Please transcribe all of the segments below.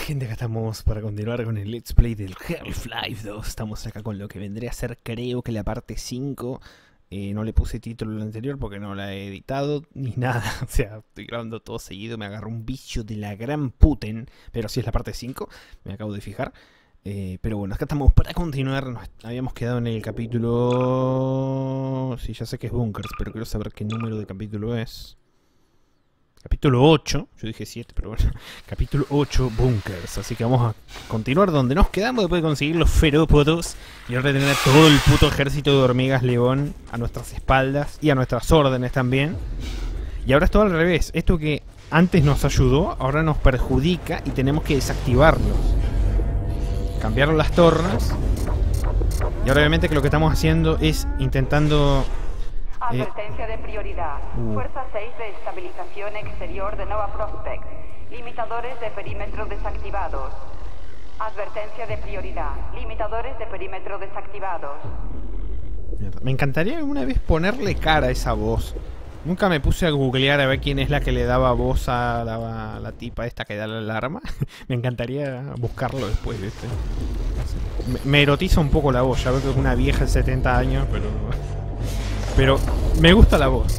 gente, acá estamos para continuar con el Let's Play del Half-Life 2. Estamos acá con lo que vendría a ser, creo que la parte 5. No le puse título al anterior porque no la he editado ni nada. O sea, estoy grabando todo seguido. Me agarró un bicho de la gran puten. Pero sí es la parte 5, me acabo de fijar. Pero bueno, acá estamos para continuar. Nos habíamos quedado en el capítulo... Sí, ya sé que es Bunkers, pero quiero saber qué número de capítulo es. Capítulo 8, yo dije 7, pero bueno. Capítulo 8, Bunkers. Así que vamos a continuar donde nos quedamos después de conseguir los ferópodos. Y ahora tener a todo el puto ejército de hormigas león a nuestras espaldas y a nuestras órdenes también. Y ahora es todo al revés. Esto que antes nos ayudó, ahora nos perjudica y tenemos que desactivarlos. Cambiaron las tornas. Y ahora obviamente que lo que estamos haciendo es intentando... Advertencia de prioridad. Fuerza 6 de estabilización exterior de Nova Prospect. Limitadores de perímetro desactivados. Advertencia de prioridad. Limitadores de perímetro desactivados. Me encantaría alguna vez ponerle cara a esa voz. Nunca me puse a googlear a ver quién es la que le daba voz a la tipa esta que da la alarma. Me encantaría buscarlo después, ¿viste? Me erotiza un poco la voz. Ya veo que es una vieja de 70 años, pero me gusta la voz.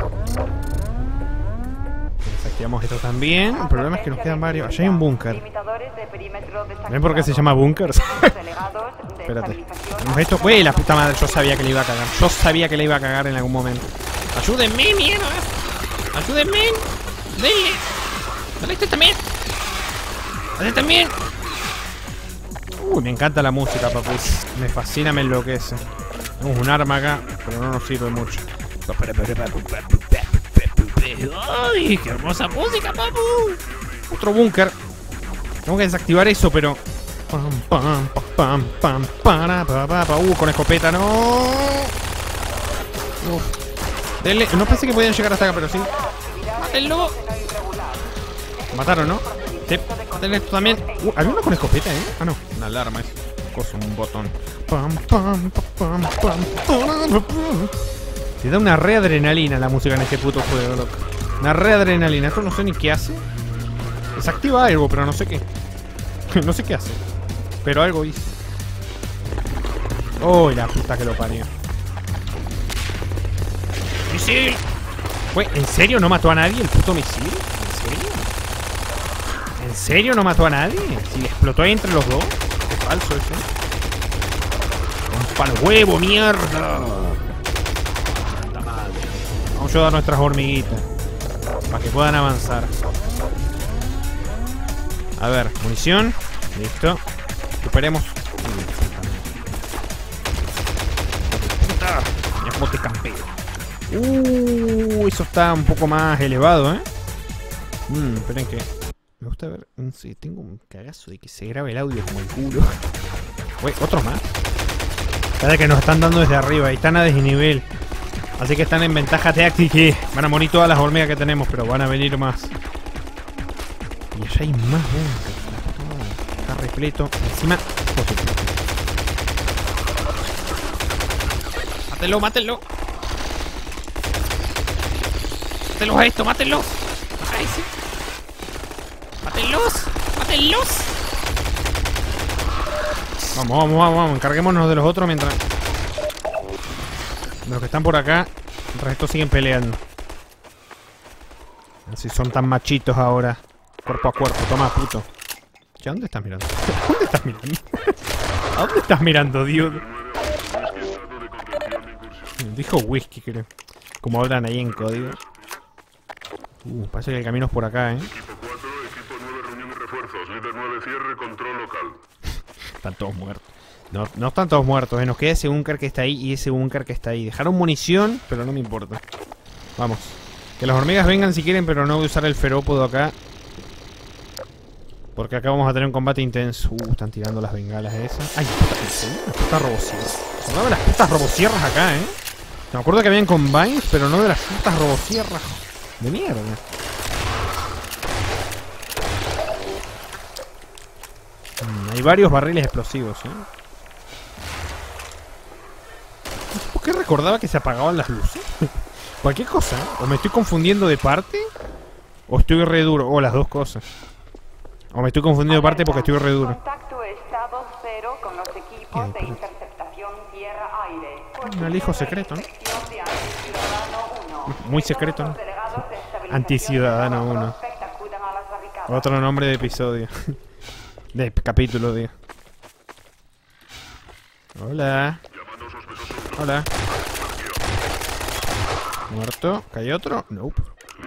Desactivamos esto también. El problema es que nos quedan varios. Allá hay un búnker. ¿Ven por qué se llama Bunkers? Espérate. Tenemos esto. ¡Uy, la puta madre! Yo sabía que le iba a cagar. Yo sabía que le iba a cagar en algún momento. ¡Ayúdenme, mierda! ¡Ayúdenme! ¡Denle! ¡Dale este también! ¡Dale también! Uy, me encanta la música, papu. Me fascina, me enloquece. Tenemos un arma acá, pero no nos sirve mucho. ¡Ay, qué hermosa música, papu! Otro búnker. Tengo que desactivar eso, pero... con escopeta, no. Denle. No pensé que podían llegar hasta acá, pero sí. ¡Mátenlo! Mataron, ¿no? Sí. Mátenle esto también. Había uno con escopeta, ¿eh? Ah, no. Una alarma, es cosa, un botón. Te da una readrenalina la música en este puto juego, loco. Una readrenalina. Esto no sé ni qué hace. Desactiva algo, pero no sé qué. No sé qué hace. Pero algo hizo. ¡Oh, la puta que lo parió! ¡Misil! Güey, ¿en serio no mató a nadie el puto misil? ¿En serio? ¿En serio no mató a nadie? Si le explotó ahí entre los dos. Qué falso ese. ¡Un palo huevo, mierda! ¡Puta madre! Vamos a ayudar a nuestras hormiguitas para que puedan avanzar. A ver, munición. Listo. Recuperemos. Puta. Mira cómo te campeo. Eso está un poco más elevado, ¿eh? Esperen que... Me gusta ver... Sí, tengo un cagazo de que se grabe el audio como el culo. Uy, ¿otro más? Cada que nos están dando desde arriba y están a desnivel. Así que están en ventaja táctica. Van a morir todas las hormigas que tenemos, pero van a venir más. Y allá hay más bunkers. Está repleto. Encima... ¡Mátenlo, mátenlo! ¡Mátenlos a esto, mátenlos! ¡A ese! ¡Mátenlos! ¡Mátenlos! Vamos, vamos, vamos, vamos. Encarguémonos de los otros mientras... Los que están por acá, el resto siguen peleando. Así son tan machitos ahora. Cuerpo a cuerpo, toma, puto. ¿A dónde estás mirando? ¿A dónde estás mirando? ¿A dónde estás mirando, dude? Dijo whisky, creo. Como hablan ahí en código. Parece que el camino es por acá, ¿eh? Equipo 4, equipo 9, reunión de refuerzos. Líder 9, cierre, control local. Están todos muertos. No, no están todos muertos, nos queda ese búnker que está ahí y ese búnker que está ahí. Dejaron munición, pero no me importa. Vamos. Que las hormigas vengan si quieren, pero no voy a usar el ferópodo acá. Porque acá vamos a tener un combate intenso. Están tirando las bengalas esas. Ay, puta, putas robosierras. Hablaba de las putas robosierras acá, ¿eh? Me acuerdo que habían combines, pero no de las putas robosierras. De mierda. Hay varios barriles explosivos, ¿eh? ¿Por qué recordaba que se apagaban las luces? Cualquier cosa, ¿eh? O me estoy confundiendo de parte, o estoy re duro, o las dos cosas. O me estoy confundiendo de parte porque estoy re duro. Contacto estado cero con los equipos de interceptación tierra-aire. Un alijo secreto, ¿no? Muy secreto, ¿no? Anticiudadano 1. Otro nombre de episodio. De capítulo, digo. Hola. Hola. Muerto. ¿Hay otro? Nope.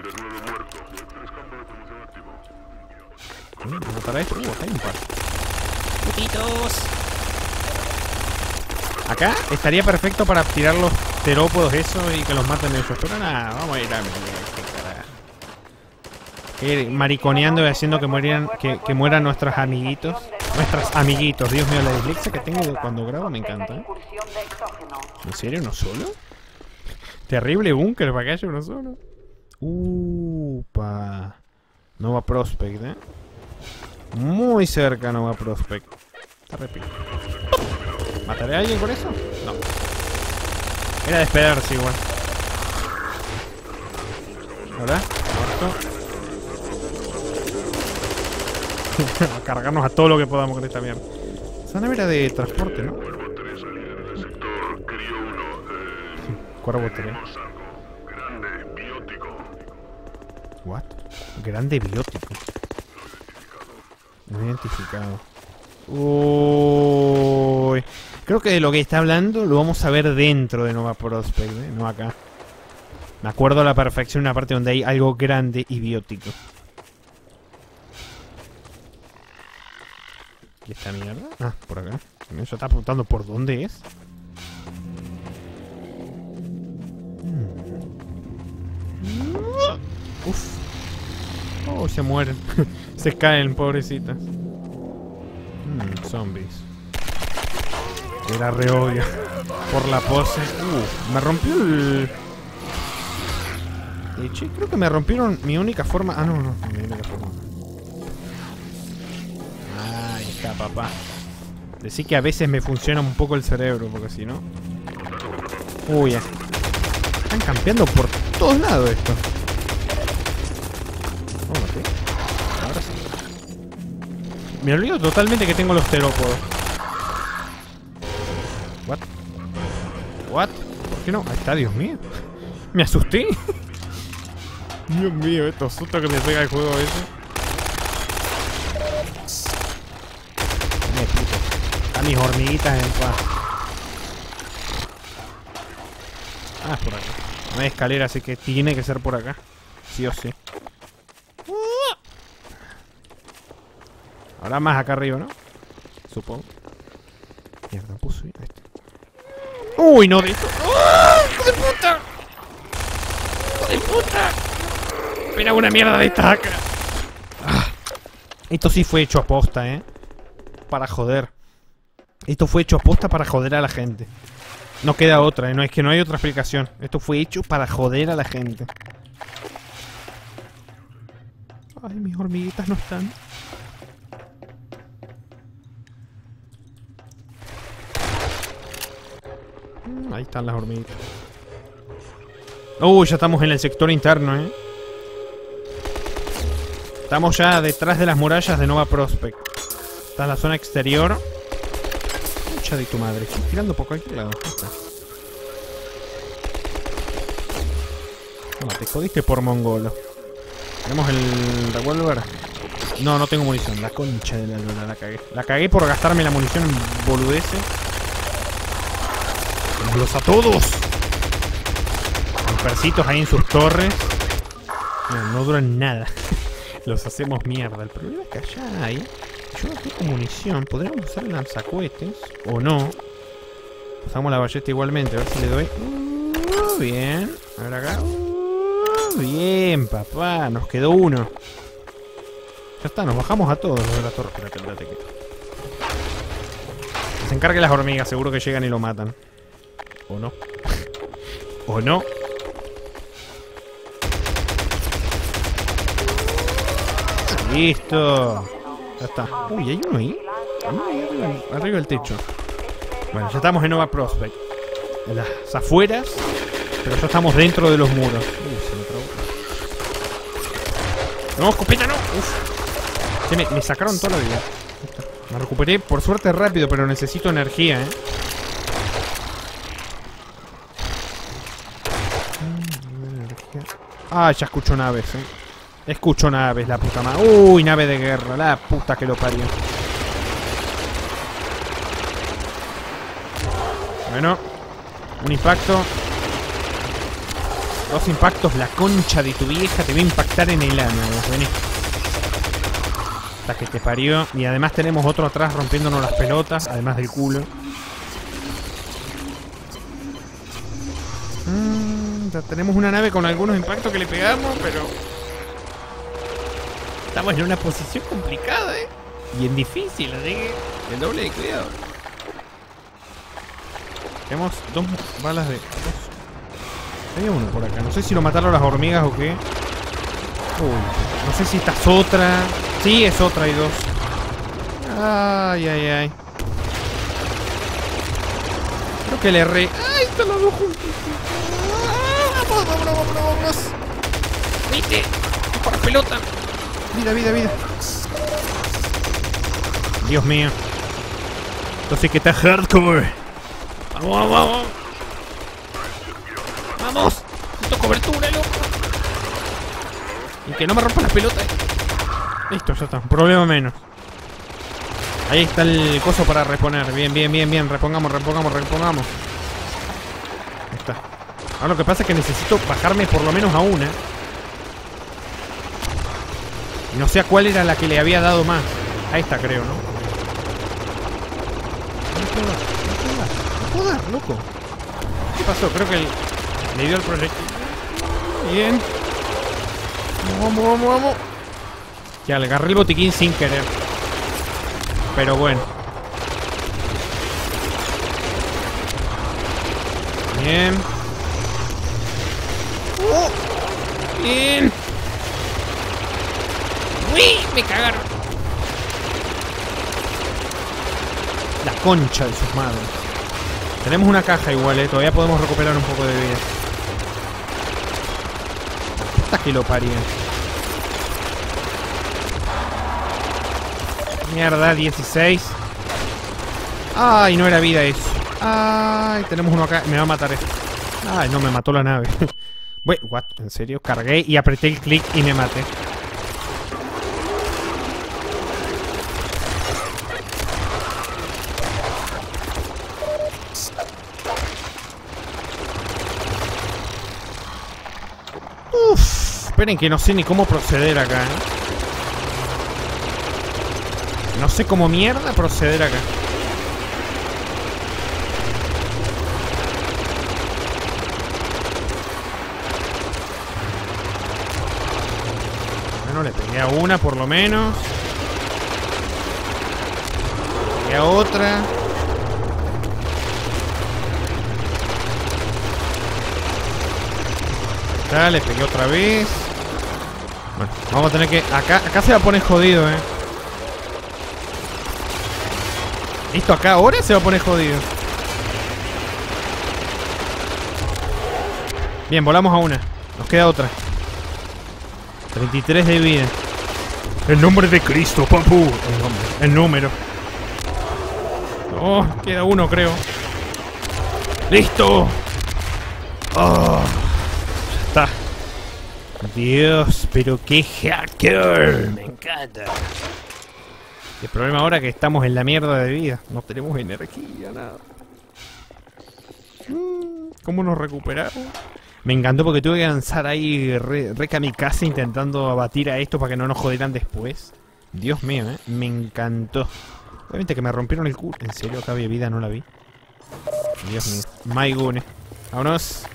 ¿Me matará esto? Acá hay un par. ¡Putitos! Acá estaría perfecto para tirar los terópodos eso y que los maten ellos. Pero nada, vamos a ir a mariconeando y haciendo que mueran nuestros amiguitos. Nuestros amiguitos. Dios mío, la dislexia que tengo cuando grabo me encanta, ¿eh? ¿En serio uno solo? Terrible búnker para que haya uno solo. Upa. Nova Prospect, ¿eh? Muy cerca Nova Prospect. Está repito. ¿Mataré a alguien por eso? No. Era de esperarse igual. ¿Hola? Muerto. A cargarnos a todo lo que podamos con esta mierda. Esa nave era de transporte, ¿no? Cuervo 3. Grande, biótico. What? Grande biótico. No identificado. Uy. Creo que de lo que está hablando lo vamos a ver dentro de Nova Prospect, ¿eh? No acá. Me acuerdo a la perfección una parte donde hay algo grande y biótico. ¿Y esta mierda? Ah, por acá. ¿Eso está apuntando por dónde es? Uf. Oh, se mueren. Se caen, pobrecitas. Zombies. Era re obvio. Por la pose. Me rompió el... Che, creo que me rompieron mi única forma... Ah, no, mi única forma. Ahí está, papá. Decí que a veces me funciona un poco el cerebro, porque si no... Uy, ya. Están campeando por todos lados esto. Oh, ¿sí? Ahora sí. Me olvido totalmente que tengo los terópodos. What? What? ¿Por qué no? Ahí está, Dios mío. Me asusté. Dios mío, estos sustos que me pega el juego ese. A mis hormiguitas en paz. Ah, es por acá. No hay escalera, así que tiene que ser por acá. Sí o sí. Ahora más acá arriba, ¿no? Supongo. Mierda, puse esto. ¡Uy, no de esto! ¡Oh, hijo de puta! ¡Hijo de puta! Espera una mierda de esta acá. Ah. Esto sí fue hecho a posta, ¿eh? Para joder. Esto fue hecho a posta para joder a la gente. No queda otra, ¿eh? No, es que no hay otra explicación. Esto fue hecho para joder a la gente. Ay, mis hormiguitas no están. Ahí están las hormiguitas. Ya estamos en el sector interno, ¿eh? Estamos ya detrás de las murallas de Nova Prospect. Está en la zona exterior. Mucha de tu madre. Estoy tirando por cualquier lado. No, te jodiste por mongolo. Tenemos el revólver. No, no tengo munición. La concha de la luna, la cagué. La cagué por gastarme la munición en boludeces. ¡Los a todos! Percitos ahí en sus torres. No duran nada. Los hacemos mierda. El problema es que allá hay... Yo no tengo munición. Podríamos usar lanzacohetes. O no. Usamos la ballesta igualmente. A ver si le doy... bien. A ver acá. Bien, papá. Nos quedó uno. Ya está, nos bajamos a todos los de la torre. Espérate. Que se encarguen las hormigas. Seguro que llegan y lo matan. O no. O no. Listo. Ya está. Uy, hay uno ahí. Arriba del techo. Bueno, ya estamos en Nova Prospect. En las afueras. Pero ya estamos dentro de los muros. Se me trabó. ¡No, escopeta, no! Uf. Che, me sacaron toda la vida. Me recuperé por suerte rápido, pero necesito energía, Ah, ya escucho naves, Escucho naves, la puta madre. Uy, nave de guerra, la puta que lo parió. Bueno, un impacto. 2 impactos, la concha de tu vieja te va a impactar en el ano. Vení. Hasta que te parió. Y además tenemos otro atrás rompiéndonos las pelotas, además del culo. Ya tenemos una nave con algunos impactos que le pegamos, pero... estamos en una posición complicada, y en difícil, así que el doble de cuidado. Tenemos 2 balas de... Había uno por acá, no sé si lo mataron las hormigas o qué. Uy, no sé si esta es otra. Sí, es otra, hay 2. Ay, ay, ay. Creo que le erré. Ay, están los 2 juntos. Vámonos. ¿Viste? Por la pelota. Vida. Dios mío. Entonces que está hardcore. Vamos. Vamos. Necesito cobertura, loco. Y que no me rompa las pelotas. Listo, ya está. Problema menos. Ahí está el coso para reponer. Bien. Repongamos. Ahí está. Ahora lo que pasa es que necesito bajarme por lo menos a una. Y no sé a cuál era la que le había dado más. A esta creo, ¿no? No puedo dar, loco. ¿Qué pasó? Creo que le dio el proyecto. Bien. Vamos. Ya, le agarré el botiquín sin querer. Pero bueno. Bien. Bien. ¡Uy! Me cagaron. La concha de sus madres. Tenemos una caja igual, todavía podemos recuperar un poco de vida. Hasta que lo parían. Mierda, 16. Ay, no era vida eso. Ay, tenemos uno acá. Me va a matar esto. Ay, no, me mató la nave. Wait, what? ¿En serio? Cargué y apreté el clic y me maté. Esperen que no sé ni cómo proceder acá, No sé cómo mierda proceder acá. Bueno, le pegué a una por lo menos. Le pegué a otra. Le pegué otra vez. Bueno, vamos a tener que... Acá se va a poner jodido, Esto acá ahora se va a poner jodido. Bien, volamos a una. Nos queda otra. 33 de vida. El nombre de Cristo, papu. El número. Oh, queda uno, creo. ¡Listo! Oh. Está. Dios, pero qué hacker. Me encanta. El problema ahora es que estamos en la mierda de vida. No tenemos energía, nada. ¿Cómo nos recuperamos? Me encantó porque tuve que lanzar ahí re kamikaze intentando abatir a estos para que no nos jodieran después. Dios mío, me encantó. Obviamente que me rompieron el culo. ¿En serio acá había vida? No la vi. Dios mío. My goodness. Vámonos.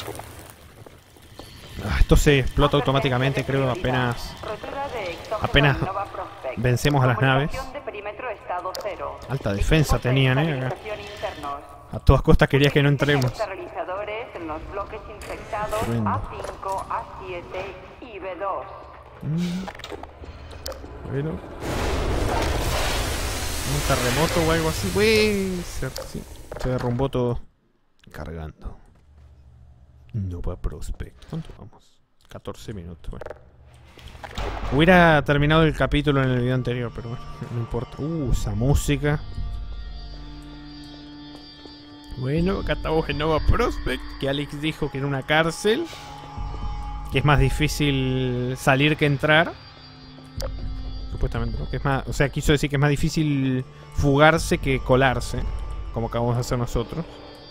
Esto se explota automáticamente, creo, apenas vencemos a las naves. Alta defensa tenían, acá. A todas costas quería que no entremos. Bueno. Un terremoto o algo así. Sí. Se derrumbó todo. Cargando. Nova Prospect. ¿Cuánto vamos? 14 minutos. Bueno. Hubiera terminado el capítulo en el video anterior, pero bueno, no importa. Esa música. Bueno, acá estamos en Nova Prospekt, que Alex dijo que era una cárcel, que es más difícil salir que entrar. Supuestamente, ¿no? Que es más, o sea, quiso decir que es más difícil fugarse que colarse, como acabamos de hacer nosotros.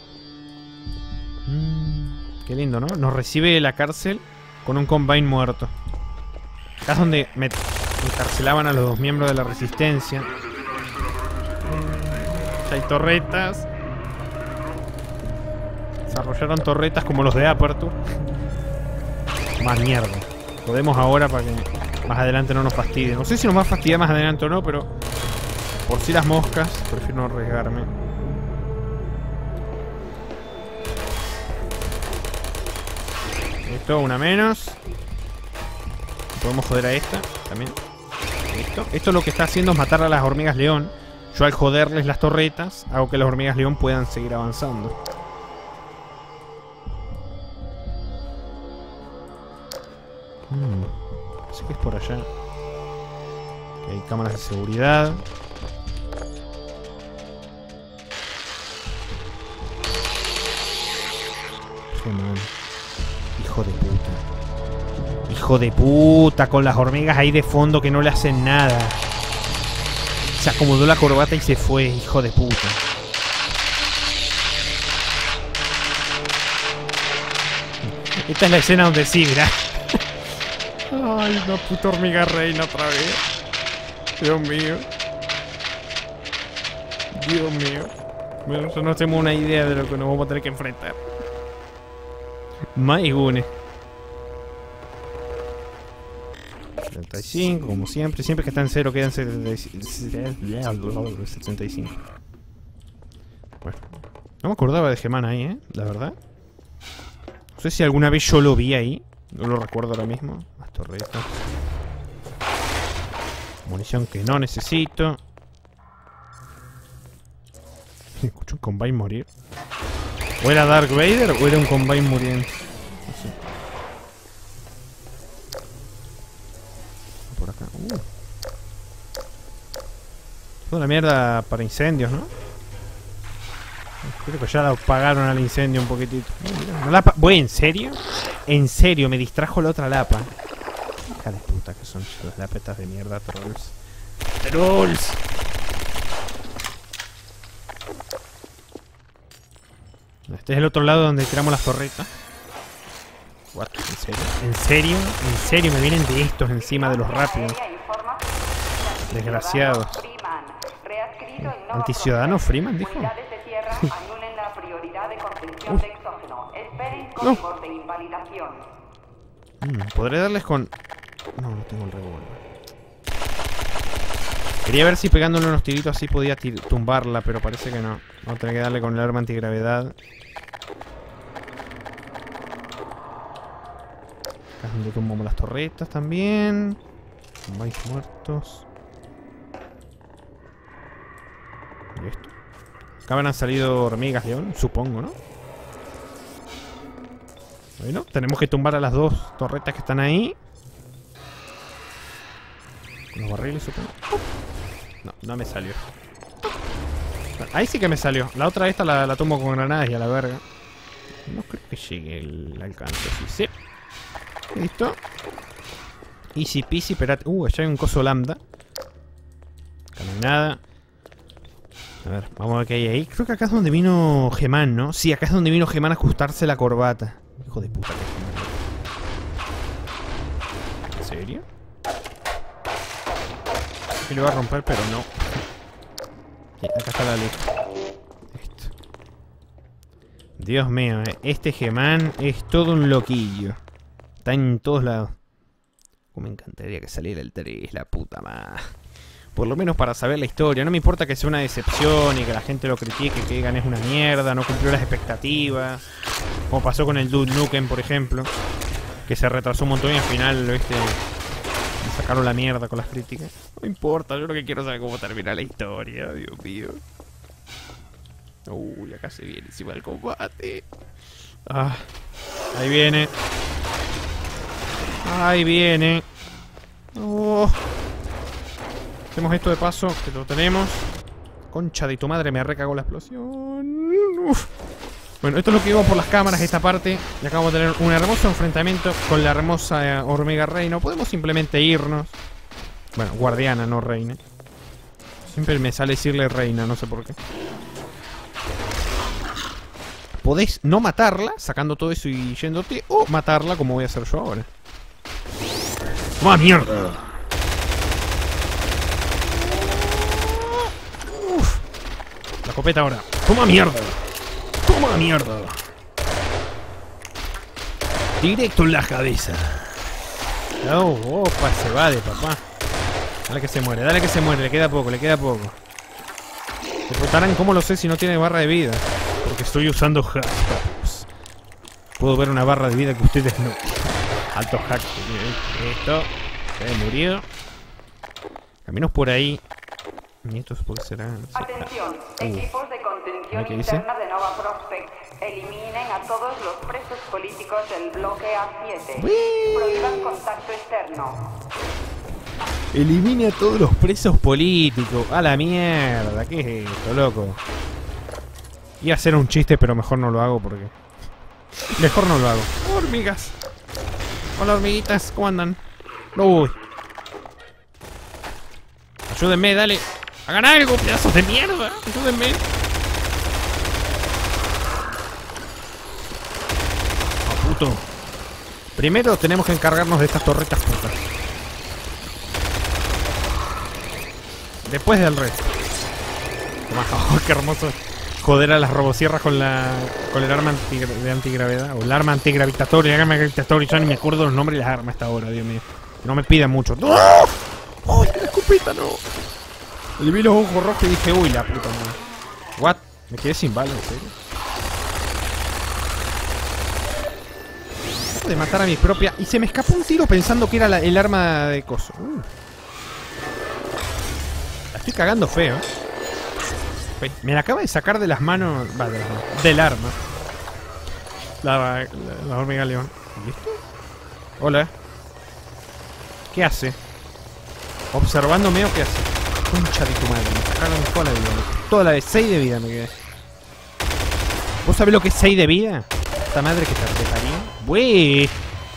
Qué lindo, ¿no? Nos recibe la cárcel con un Combine muerto. Acá es donde me encarcelaban a los 2 miembros de la resistencia. Ya hay torretas. Desarrollaron torretas como los de Aperture. Más mierda. Podemos ahora para que más adelante no nos fastidie. No sé si nos va a fastidiar más adelante o no, pero por si las moscas, prefiero no arriesgarme. Listo, una menos. Podemos joder a esta también. Listo. Esto lo que está haciendo es matar a las hormigas león. Yo al joderles las torretas hago que las hormigas león puedan seguir avanzando. Así que es por allá. Que hay cámaras de seguridad. Qué mal. Hijo de puta. Hijo de puta, con las hormigas ahí de fondo que no le hacen nada. Se acomodó la corbata y se fue, hijo de puta. Esta es la escena donde sí, mirá. Ay, una puta hormiga reina otra vez. Dios mío. Dios mío. Bueno, no tenemos una idea de lo que nos vamos a tener que enfrentar. Maigune. 75, como siempre. Siempre que está en 0 quedan 75. Bueno. No me acordaba de Geman ahí, la verdad. No sé si alguna vez yo lo vi ahí. No lo recuerdo ahora mismo. Más torretas. Munición que no necesito. Escucho un Combine morir. ¿O era Darth Vader o era un Combine muriendo? No sé. Por acá. Toda la mierda para incendios, ¿no? Creo que ya la apagaron al incendio un poquitito. Una lapa. ¿Voy en serio? En serio, me distrajo la otra lapa. Hija de puta que son las lapetas de mierda, trolls. ¡Trolls! Este es el otro lado donde tiramos las torretas. What? ¿En serio? ¿En serio? ¿En serio me vienen de estos encima de los rápidos? Desgraciados. ¿Anticiudadano Freeman dijo? No. ¿Podré darles con...? No, no tengo el revólver. Quería ver si pegándole unos tiritos así podía tumbarla, pero parece que no. Vamos a tener que darle con el arma antigravedad. Acá es donde tumbamos las torretas también. Vais muertos. Y esto. Acá van a salido hormigas león, supongo, ¿no? Bueno, tenemos que tumbar a las 2 torretas que están ahí. Con los barriles, supongo. No, no me salió. Ahí sí que me salió. La otra esta la tumbo con granadas y a la verga. No creo que llegue el alcance. Sí. Listo. Easy peasy, espérate. Allá hay un coso lambda. Acá no hay nada. A ver, vamos a ver qué hay ahí. Creo que acá es donde vino Geman, ¿no? Sí, acá es donde vino Geman a ajustarse la corbata. Hijo de puta que Geman. ¿En serio? Que le va a romper, pero no. Acá está la luz. Esto. Dios mío, este Geman es todo un loquillo. Está en todos lados. Como me encantaría que saliera el 3, la puta madre. Por lo menos para saber la historia. No me importa que sea una decepción y que la gente lo critique, que digan es una mierda, no cumplió las expectativas. Como pasó con el Duke Nukem, por ejemplo. Que se retrasó un montón y al final, ¿viste? Me sacaron la mierda con las críticas. No importa, yo lo que quiero saber cómo termina la historia, Dios mío. Uy, acá se viene encima del combate. Ahí viene. Ahí viene. Oh. Hacemos esto de paso, que lo tenemos. Concha de tu madre, me recagó la explosión. Uf. Bueno, esto es lo que vimos por las cámaras, esta parte. Y acabamos de tener un hermoso enfrentamiento con la hermosa hormiga reina. Podemos simplemente irnos. Bueno, guardiana, no reina. Siempre me sale decirle reina, no sé por qué. Podéis no matarla, sacando todo eso y yéndote. O matarla como voy a hacer yo ahora. ¡Toma mierda! Uf. La escopeta ahora. ¡Toma mierda! ¡Toma mierda! Directo en la cabeza. Oh, opa, se va de papá. Dale que se muere, le queda poco, le queda poco. Se preguntarán cómo lo sé si no tiene barra de vida. Porque estoy usando hacks. Puedo ver una barra de vida que ustedes no. Alto hack. Esto. Se murió. Caminos por ahí. ¿Y estos por qué serán? Atención, equipos de contención interna de Nova Prospect. Eliminen a todos los presos políticos del bloque A7. Prohíban contacto externo. Elimine a todos los presos políticos. A la mierda. ¿Qué es esto, loco? Iba a hacer un chiste, pero mejor no lo hago porque... Mejor no lo hago. Hormigas. Hola, hormiguitas. ¿Cómo andan? Uy. Ayúdenme, dale. Hagan algo, pedazos de mierda. Ayúdenme. Oh, puto. Primero tenemos que encargarnos de estas torretas putas. Después del resto. Oh, qué hermoso. Joder a las robosierras con el arma de antigravedad. O el arma antigravitatoria. El arma gravitatoria. Ya ni me acuerdo los nombres de las armas hasta ahora, Dios mío. No me pidan mucho. ¡Oh! ¡Ay, la escopeta no! Le vi los ojos rojos y dije, uy, la puta madre. What? Me quedé sin balas, ¿en serio? Acabo de matar a mi propia... Y se me escapó un tiro pensando que era el arma de coso. La estoy cagando feo, ¿eh? Me la acaba de sacar de las manos... Va, de las manos. Del arma. La hormiga león. ¿Listo? Hola. ¿Qué hace? ¿Observándome o qué hace? Concha de tu madre. Me sacaron toda la vida. Toda la de 6 de vida me quedé. ¿Vos sabés lo que es 6 de vida? Esta madre que te apretaría. ¡Bueh!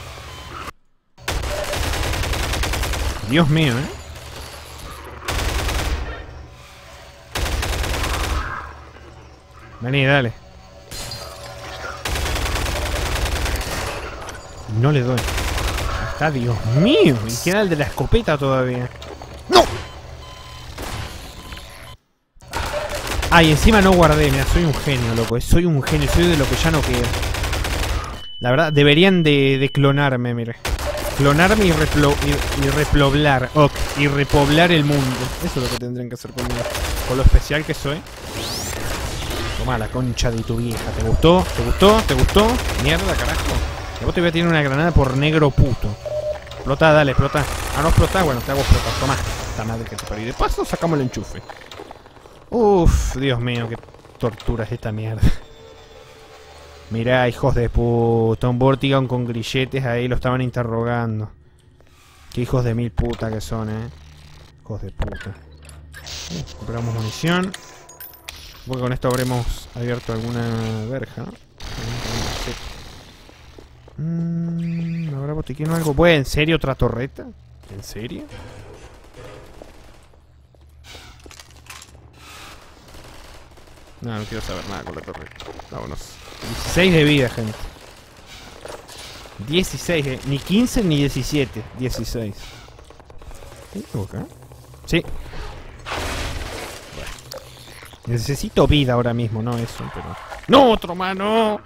Dios mío, ¿eh? Vení, dale. No le doy. Ahí está, Dios mío. Y queda el de la escopeta todavía. ¡No! Ay, encima no guardé. Mira, soy un genio, loco. Soy un genio. Soy de lo que ya no queda. La verdad, deberían de clonarme, mire. Clonarme y repoblar. Ok. Y repoblar el mundo. Eso es lo que tendrían que hacer conmigo. Con lo especial que soy. Toma la concha de tu vieja. ¿Te gustó? ¿Te gustó? ¿Te gustó? Mierda, carajo. Y vos te voy a tirar una granada por negro puto. Explota, dale, explota. Ah, no explota, bueno, te hago explotar. Toma. Esta madre que te parió. Y de paso sacamos el enchufe. Uff, Dios mío, qué tortura es esta mierda. Mirá, hijos de puta. Un Vortigaun con grilletes ahí lo estaban interrogando. Qué hijos de mil puta que son, Hijos de puta. Compramos munición. Porque con esto habremos abierto alguna verja, ¿no? ¿Habrá botiquín o algo? Pues, ¿en serio otra torreta? ¿En serio? No, no quiero saber nada con la torreta. Vámonos. 16 de vida, gente. 16, ni 15 ni 17. 16. ¿Tengo acá? Sí. Necesito vida ahora mismo, no eso, pero... ¡No, otro mano!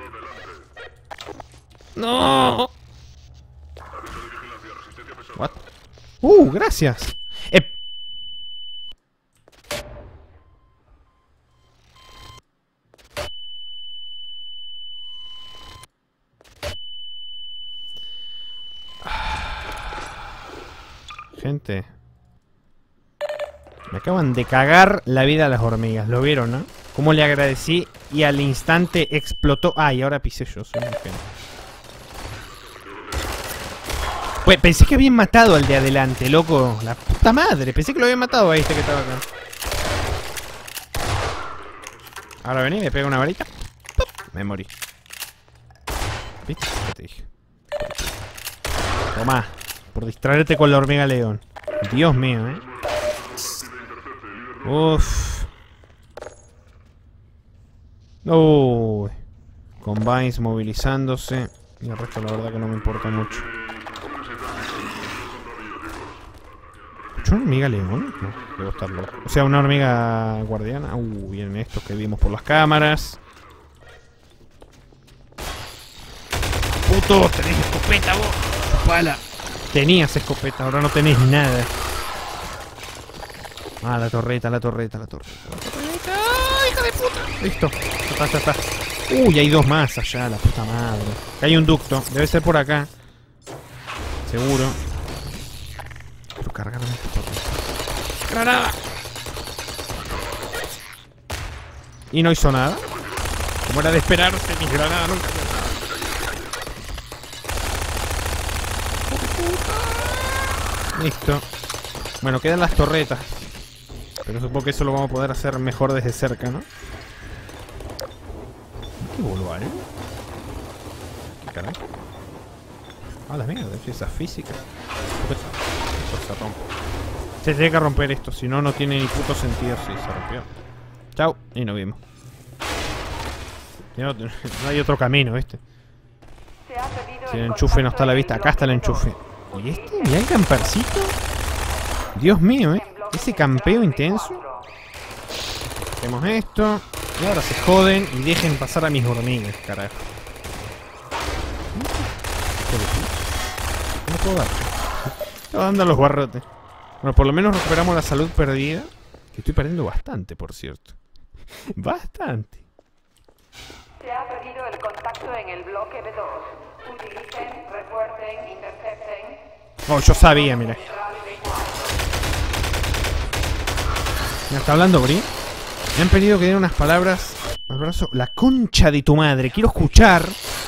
¡No! ¿What? Gracias. Gente. Me acaban de cagar la vida a las hormigas. ¿Lo vieron, no? Cómo le agradecí y al instante explotó. Ah, y ahora pisé yo. Soy un genio. Pensé que habían matado al de adelante, loco. La puta madre. Pensé que lo habían matado a este que estaba acá. Ahora vení, me pega una varita. ¡Pup! Me morí. ¿Viste? ¿Qué te dije? Tomá. Por distraerte con la hormiga león. Dios mío, Uff. Uy. Combines movilizándose. Y el resto la verdad que no me importa mucho. ¿Una hormiga león? No, debo estar loco. O sea, una hormiga guardiana. Vienen estos que vimos por las cámaras. Puto, tenés escopeta vos. Chupala. Tenías escopeta, ahora no tenés nada. Ah, la torreta. ¡Ay, hija de puta! Listo. Ya está. Uy, hay dos más allá, la puta madre. Hay un ducto, debe ser por acá. Seguro. Pero cargaron esto por acá. ¡Granada! Y no hizo nada. Como era de esperarse, mis granadas nunca. Listo. Bueno, quedan las torretas. Pero supongo que eso lo vamos a poder hacer mejor desde cerca, ¿no? ¿Qué voló algo? ¿Qué caray? Ah, la mierda, esa física. Esto se rompe. Se tiene que romper esto, si no, no tiene ni puto sentido. Sí, se rompió. Chau, y nos vimos. No hay otro camino, ¿viste? Si el enchufe no está a la vista, acá está el enchufe. ¿Y este? ¿Mirá el campercito? Dios mío, ese campeo intenso. Hacemos esto. Y ahora se joden y dejen pasar a mis hormigas, carajo. No puedo dar. Estaba dando a los barrotes. Bueno, por lo menos recuperamos la salud perdida. Que estoy perdiendo bastante, por cierto. Bastante. Se ha perdido el contacto en el bloque B2. Utilicen, reporten, intercepten. Oh, yo sabía, mira. ¿Me está hablando, Bri? Me han pedido que den unas palabras. Abrazo. La concha de tu madre. Quiero escuchar.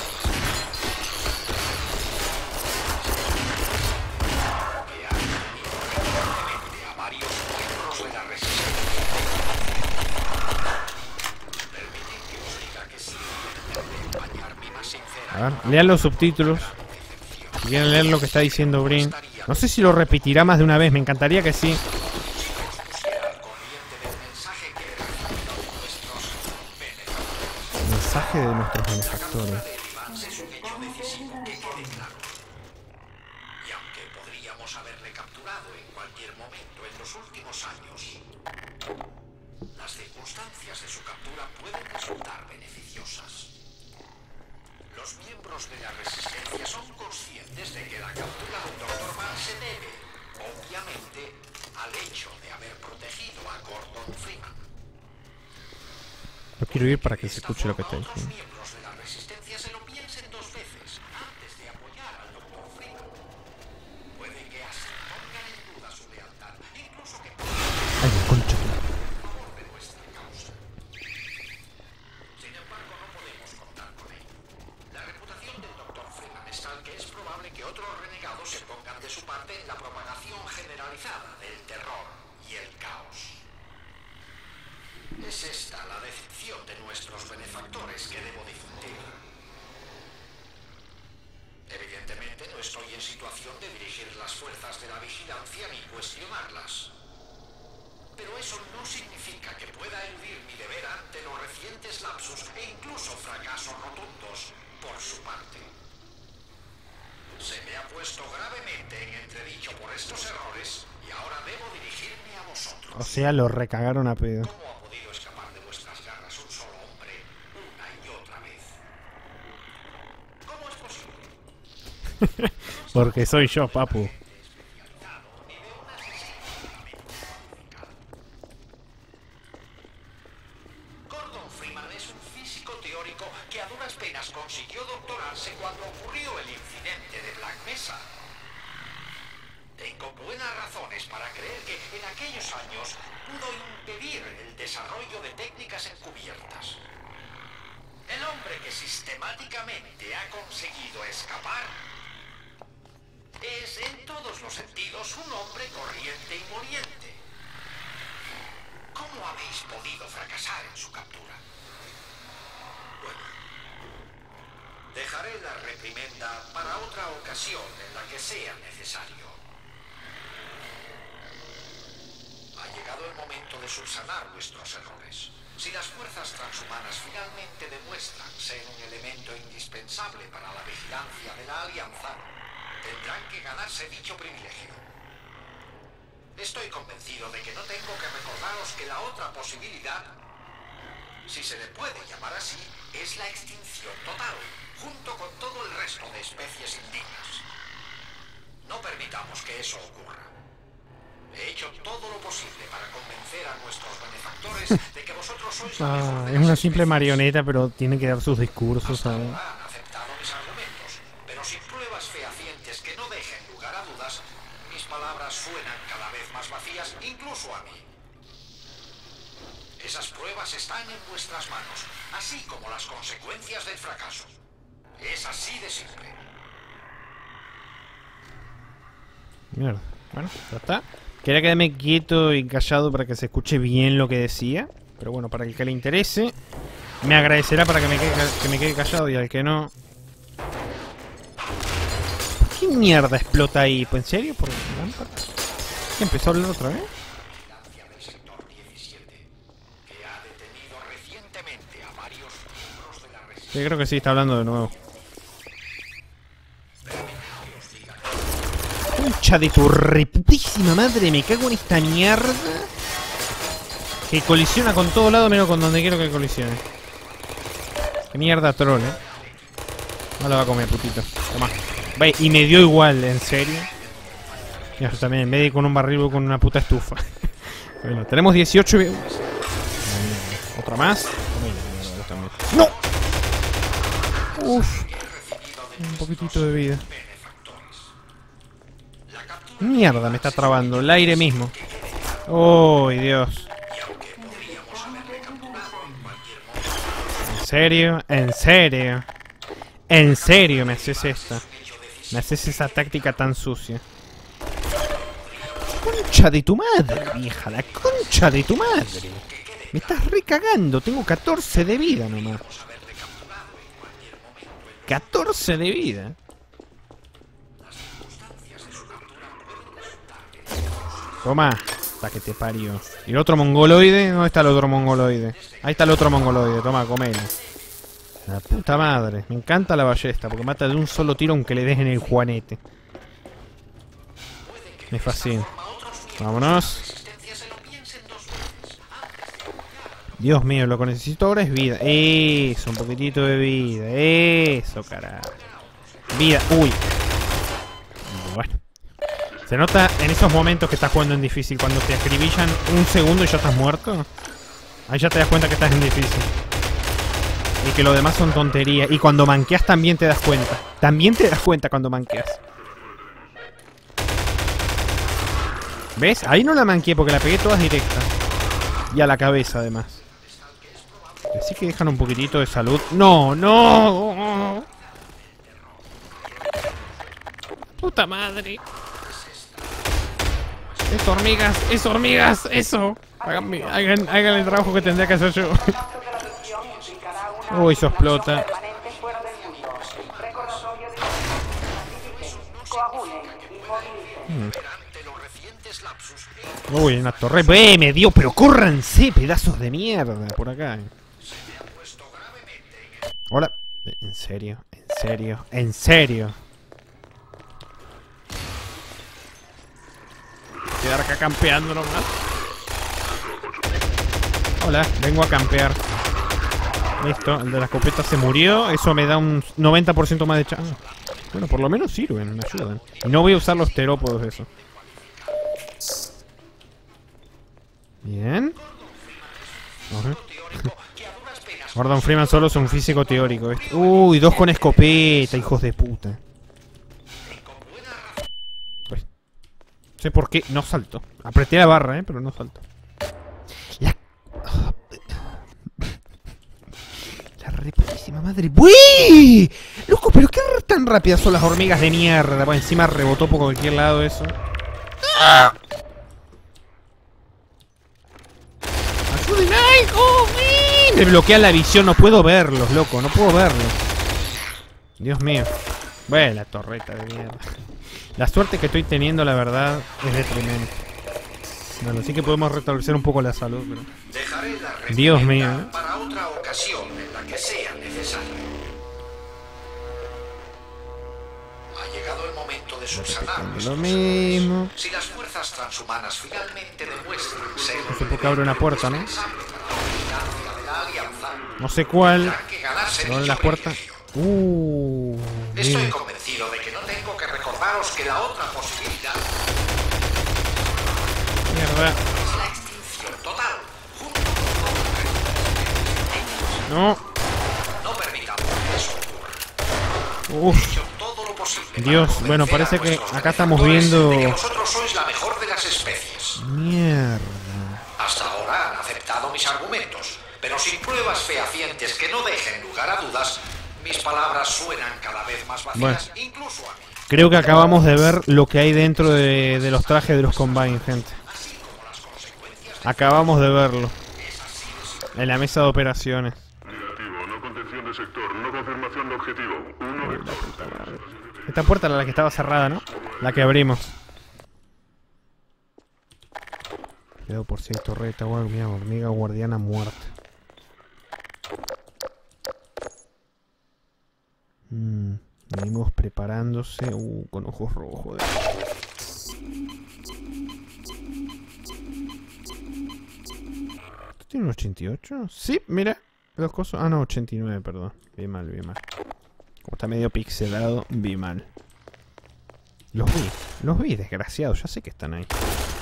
A ver, lean los subtítulos. Si quieren leer lo que está diciendo Brin. No sé si lo repetirá más de una vez. Me encantaría que sí. Mensaje de nuestros benefactores. Y aunque podríamos haberle capturado en cualquier momento en los últimos años, las circunstancias de su captura pueden resultar beneficiosas. Los miembros de la Resistencia son conscientes de que la captura del Dr. Mann se debe, obviamente, al hecho de haber protegido a Gordon Freeman. No quiero ir para que se escuche lo que está diciendo. Los miembros de la Resistencia se lo piensen dos veces antes de apoyar al Dr. Freeman. Puede que así pongan en duda su lealtad, incluso que Ay, concha. de nuestra causa. Sin embargo, no podemos contar con ello. La reputación del Dr. Freeman es tal que es probable que otros renegados se pongan de su parte en la propagación generalizada del terror y el caos. Es esta la decepción de nuestros benefactores que debo difundir. Evidentemente no estoy en situación de dirigir las fuerzas de la vigilancia ni cuestionarlas. Pero eso no significa que pueda eludir mi deber ante los recientes lapsus e incluso fracasos rotundos por su parte. Se me ha puesto gravemente en entredicho por estos errores y ahora debo dirigirme a vosotros. O sea, lo recagaron a pedo. ¿Cómo ha podido escapar de vuestras garras un solo hombre una y otra vez? ¿Cómo es posible? Porque soy yo, papu. Gordon Freeman es un físico teórico que a duras penas consiguió doctorarse cuando ocurrió el incidente de Black Mesa. Tengo buenas razones para creer que en aquellos años pudo impedir el desarrollo de técnicas encubiertas. El hombre que sistemáticamente ha conseguido escapar Es, en todos los sentidos, un hombre corriente y moliente. ¿Cómo habéis podido fracasar en su captura? Bueno, dejaré la reprimenda para otra ocasión en la que sea necesario. Ha llegado el momento de subsanar vuestros errores. Si las fuerzas transhumanas finalmente demuestran ser un elemento indispensable para la vigilancia de la Alianza, tendrán que ganarse dicho privilegio. Estoy convencido de que no tengo que recordaros que la otra posibilidad, si se le puede llamar así, es la extinción total, junto con todo el resto de especies indignas. No permitamos que eso ocurra. He hecho todo lo posible para convencer a nuestros benefactores de que vosotros sois la mejor de es una las simple especies. marioneta, pero tiene que dar sus discursos, Hasta ¿sabes? ahora han aceptado mis argumentos, pero sin pruebas fehacientes que no dejen lugar a dudas, mis palabras suenan cada vez más vacías, incluso a mí. Esas pruebas están en vuestras manos, así como las consecuencias del fracaso. Es así de simple. Mierda. Bueno, ya está. Quería quedarme quieto y callado para que se escuche bien lo que decía. Pero bueno, para el que le interese, me agradecerá para que me quede callado, y al que no... ¿Qué mierda explota ahí? ¿En serio? ¿Por qué empezó a hablar otra vez? Vigilancia del sector 17, que ha detenido recientemente a varios miembros de la resistencia. Sí, creo que sí, está hablando de nuevo. Concha de tu reputísima madre, me cago en esta mierda. Que colisiona con todo lado menos con donde quiero que colisione. Qué mierda troll, No la va a comer, putito. Toma. Ve, y me dio igual, en serio. Y eso también, en vez de ir con un barril, voy con una puta estufa. Bueno, tenemos 18. Otra más. ¡No! Uf. Un poquitito de vida. Mierda, me está trabando. El aire mismo. ¡Oh, Dios! ¿En serio? ¿En serio? ¿En serio me haces esta? Me haces esa táctica tan sucia. ¡Concha de tu madre, vieja! ¡La concha de tu madre! Me estás recagando. Tengo 14 de vida nomás. 14 de vida. Toma, hasta que te parió. ¿Y el otro mongoloide? ¿Dónde está el otro mongoloide? Ahí está el otro mongoloide, toma, comelo. La puta madre, me encanta la ballesta porque mata de un solo tiro aunque le dejen el juanete. Me fascina. Vámonos. Dios mío, lo que necesito ahora es vida. Eso, un poquitito de vida. Eso, carajo. Vida, uy. Bueno. Se nota en esos momentos que estás jugando en difícil, cuando te acribillan un segundo y ya estás muerto. Ahí ya te das cuenta que estás en difícil. Y que lo demás son tonterías. Y cuando manqueas también te das cuenta. También te das cuenta cuando manqueas. ¿Ves? Ahí no la manqueé porque la pegué todas directas. Y a la cabeza además. Así que dejan un poquitito de salud. ¡No! ¡No! ¡Puta madre! ¡Es hormigas! ¡Es hormigas! ¡Eso! Hagan el trabajo que tendría que hacer yo. Uy, eso explota. Uy, una torre. Me dio! ¡Pero córranse, pedazos de mierda! Por acá. Hola. ¿En serio? ¿En serio? ¿En serio? Quedar acá campeando nomás. Hola, vengo a campear. Listo, el de la escopeta se murió. Eso me da un 90% más de chance. Bueno, por lo menos sirven, me ayudan. Y no voy a usar los terópodos de eso. Bien. Gordon Freeman solo es un físico teórico. Uy, 2 con escopeta, hijos de puta. Pues, no sé por qué no salto. Apreté la barra, pero no salto. La reputísima madre. ¡Uy! Loco, pero qué tan rápidas son las hormigas de mierda. Por encima rebotó por cualquier lado eso. ¡Ah! ¡Ayúdenme! ¡Ay, joder! Me bloquea la visión, no puedo verlos, loco, no puedo verlos. Dios mío. Bueno, la torreta de mierda. La suerte que estoy teniendo, la verdad, es deprimente. Bueno, sí que podemos restablecer un poco la salud, pero... Dejaré la Dios mío, ¿eh? Para otra ocasión en la que sea necesario. Ha llegado el momento de subsanar Lo mismo. Si las fuerzas transhumanas finalmente demuestran ser No sé por qué abre una puerta, ¿no? de la alianza, No sé cuál. tendrán que ganarse ¿No abre dicho la puerta? privilegio. Bien. Estoy convencido de que no tengo que recordaros que la otra posibilidad Mierda. es la extinción total. Junto con No. no permitamos que eso ocurra. Uf. He hecho todo lo posible para Dios, convencer bueno, a parece que nuestros acá estamos defensores viendo... de que vosotros sois la mejor de las especies. Mierda. Hasta ahora han aceptado mis argumentos, pero sin pruebas fehacientes que no dejen lugar a dudas, mis palabras suenan cada vez más vacías, incluso a mí. Creo que acabamos de ver lo que hay dentro de los trajes de los Combine, gente. Acabamos de verlo. En la mesa de operaciones. Negativo, no contención de sector, no confirmación de objetivo. Uno vector. Esta puerta era la que estaba cerrada, ¿no? La que abrimos. Cuidado por si hay torreta o algo. Mira, hormiga guardiana muerta. Venimos preparándose. Con ojos rojos. ¿Esto tiene un 88? Sí, mira. Dos cosas. Ah, no, 89, perdón. Bien mal, bien mal. Como está medio pixelado, vi mal. Los vi, desgraciados. Ya sé que están ahí.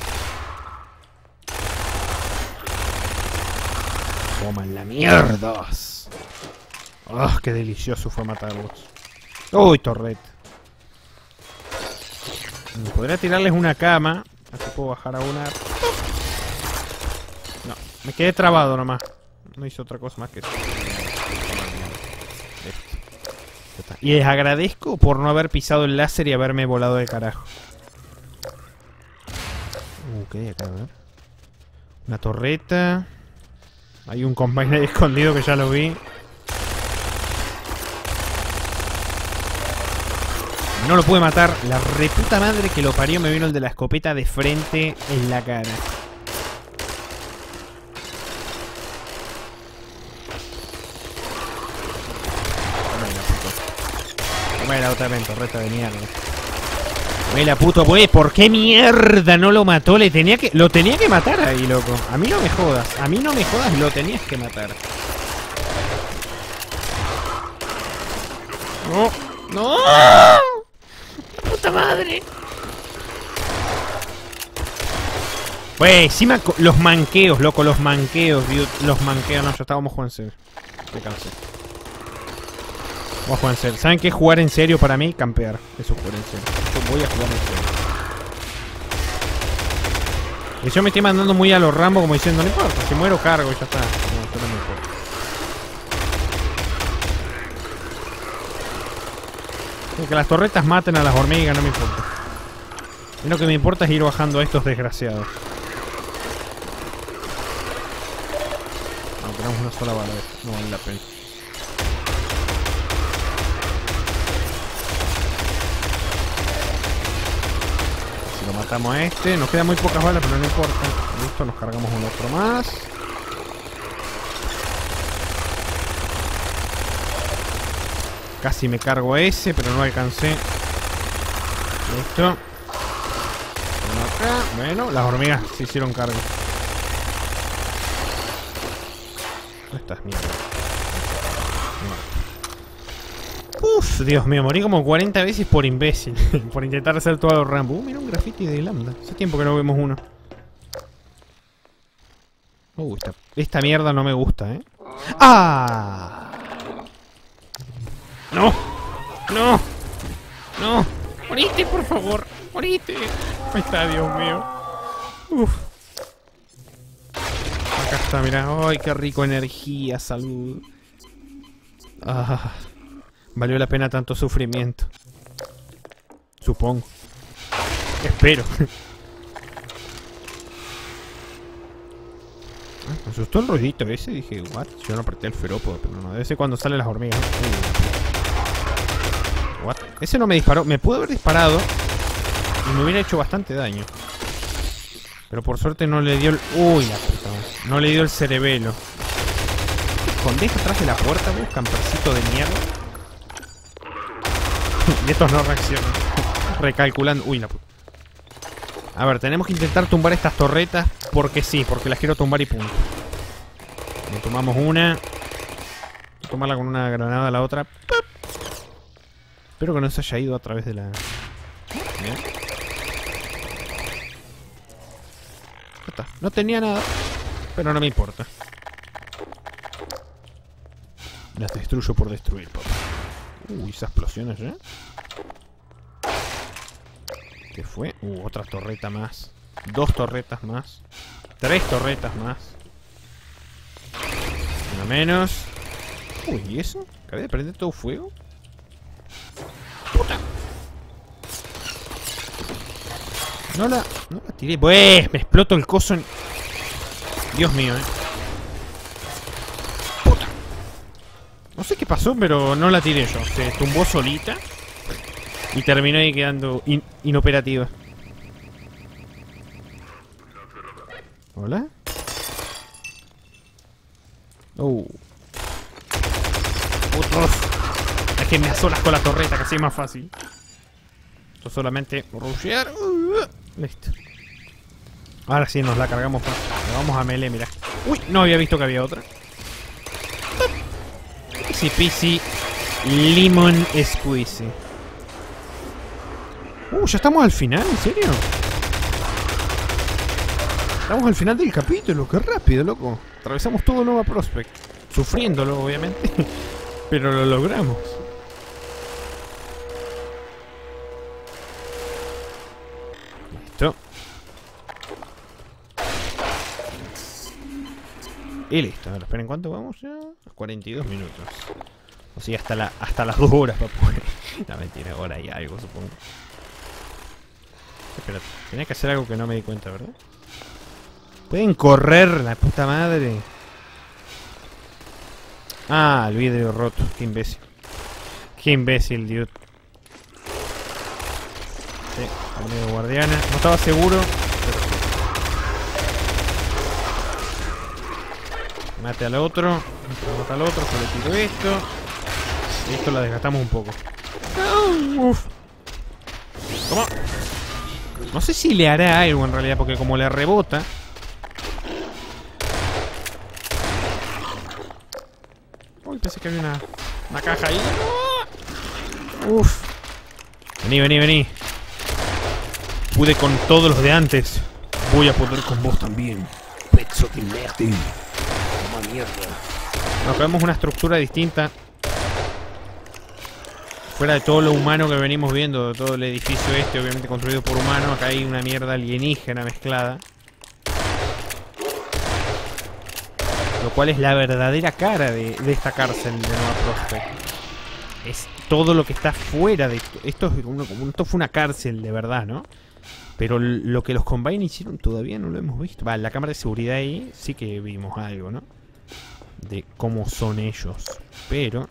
¡Coman la mierdas! ¡Ah, qué delicioso fue matarlos! ¡Uy, torreta! Podría tirarles una cama. Así puedo bajar a una... No, me quedé trabado nomás. No hice otra cosa más que... Y les agradezco por no haber pisado el láser y haberme volado de carajo. ¿Qué hay acá? A ver. Una torreta. Hay un Combine ahí escondido que ya lo vi. No lo pude matar. La reputa madre que lo parió me vino el de la escopeta de frente en la cara. Bueno, otra vez, torreta de mierda. Mira, puto, pues, ¿por qué mierda no lo mató? Lo tenía que matar ahí, loco. A mí no me jodas. A mí no me jodas, lo tenías que matar. No. ¡No! ¡Puta madre! Pues, encima los manqueos, loco, los manqueos, dude. Los manqueos, no, ya estábamos jugando en serio. Me cansé. Vamos a jugar en serio. ¿Saben qué es jugar en serio para mí? Campear. Eso es jugar en serio. Yo voy a jugar en serio. Y yo me estoy mandando muy a los Rambo como diciendo, no importa, si muero cargo y ya está. No, esto no me importa. Que las torretas maten a las hormigas, no me importa. Y lo que me importa es ir bajando a estos desgraciados. No, tenemos una sola bala. No vale la pena. Si lo matamos a este, nos quedan muy pocas balas, pero no importa. Listo, nos cargamos un otro más. Casi me cargo a ese, pero no alcancé. Listo. Uno acá. Bueno, las hormigas se hicieron cargo. Estas mierdas. Uf, Dios mío, morí como 40 veces por imbécil. Por intentar hacer todo los Rambo. Mira un graffiti de Lambda. Hace tiempo que no vemos uno. Esta mierda no me gusta, ¿eh? ¡Ah! ¡No! ¡No! ¡No! ¡Morite, por favor! ¡Morite! Ahí está, Dios mío. Uf. Acá está, mirá. ¡Ay, qué rico! Energía, salud. Ah. Valió la pena tanto sufrimiento. Supongo. Espero. Me asustó el ruidito ese. Dije, what? Yo no apreté el ferópodo, pero no. Debe ser cuando salen las hormigas. What? Ese no me disparó. Me pudo haber disparado y me hubiera hecho bastante daño. Pero por suerte no le dio el... Uy, la puta madre. No le dio el cerebelo. ¿Te escondés atrás de la puerta, vos, campercito de mierda? Y estos no reaccionan. Recalculando. Uy, la puta. A ver, tenemos que intentar tumbar estas torretas. Porque sí, porque las quiero tumbar y punto. Le tomamos una. Voy a tomarla con una granada a la otra. ¡Pup! Espero que no se haya ido a través de la... Bien. Ya está. No tenía nada, pero no me importa. Las destruyo por destruir, papá. Uy, esas explosiones, ¿eh? ¿Qué fue? Otra torreta más. 2 torretas más. 3 torretas más. Una menos. Uy, ¿y eso? ¿Acabé de prender todo fuego? ¡Puta! No la tiré. Pues, me exploto el coso en... Dios mío, Puta. No sé qué pasó, pero no la tiré yo. Se tumbó solita. Y terminó ahí quedando inoperativa. ¿Hola? Otros. Déjenme a solas con la torreta, que así es más fácil. Esto solamente rushear. Listo. Ahora sí nos la cargamos. Le vamos a melee, mira. Uy, no había visto que había otra. Easy peasy. Lemon squeezy. Ya estamos al final, ¿en serio? Estamos al final del capítulo, qué rápido, loco. Atravesamos todo Nova Prospekt. Sufriéndolo, obviamente. Pero lo logramos. Listo. Y listo. Ahora, esperen, ¿cuánto vamos ya? 42 minutos. O sea, hasta las 2 horas para poder... No, mentira, hora y algo, supongo. Espérate, tenía que hacer algo que no me di cuenta, ¿verdad? Pueden correr, la puta madre. Ah, el vidrio roto. Qué imbécil. Qué imbécil, dude. Sí, amigo guardiana. No estaba seguro, pero... Mate al otro. Mata al otro, se le tiro esto. Y esto lo desgastamos un poco. Uf. ¿Cómo? No sé si le hará algo en realidad, porque como le rebota... Uy, pensé que había una caja ahí. Uf. Vení, vení, vení. Pude con todos los de antes. Voy a poder con vos también. Pezzo de mierda. Toma mierda. Nos vemos una estructura distinta. Fuera de todo lo humano que venimos viendo, de todo el edificio este, obviamente construido por humanos. Acá hay una mierda alienígena mezclada. Lo cual es la verdadera cara de esta cárcel de Nova Prospekt. Es todo lo que está fuera de esto. Esto fue una cárcel de verdad, ¿no? Pero lo que los Combine hicieron todavía no lo hemos visto. Va, la cámara de seguridad ahí sí que vimos algo, ¿no? De cómo son ellos. Pero...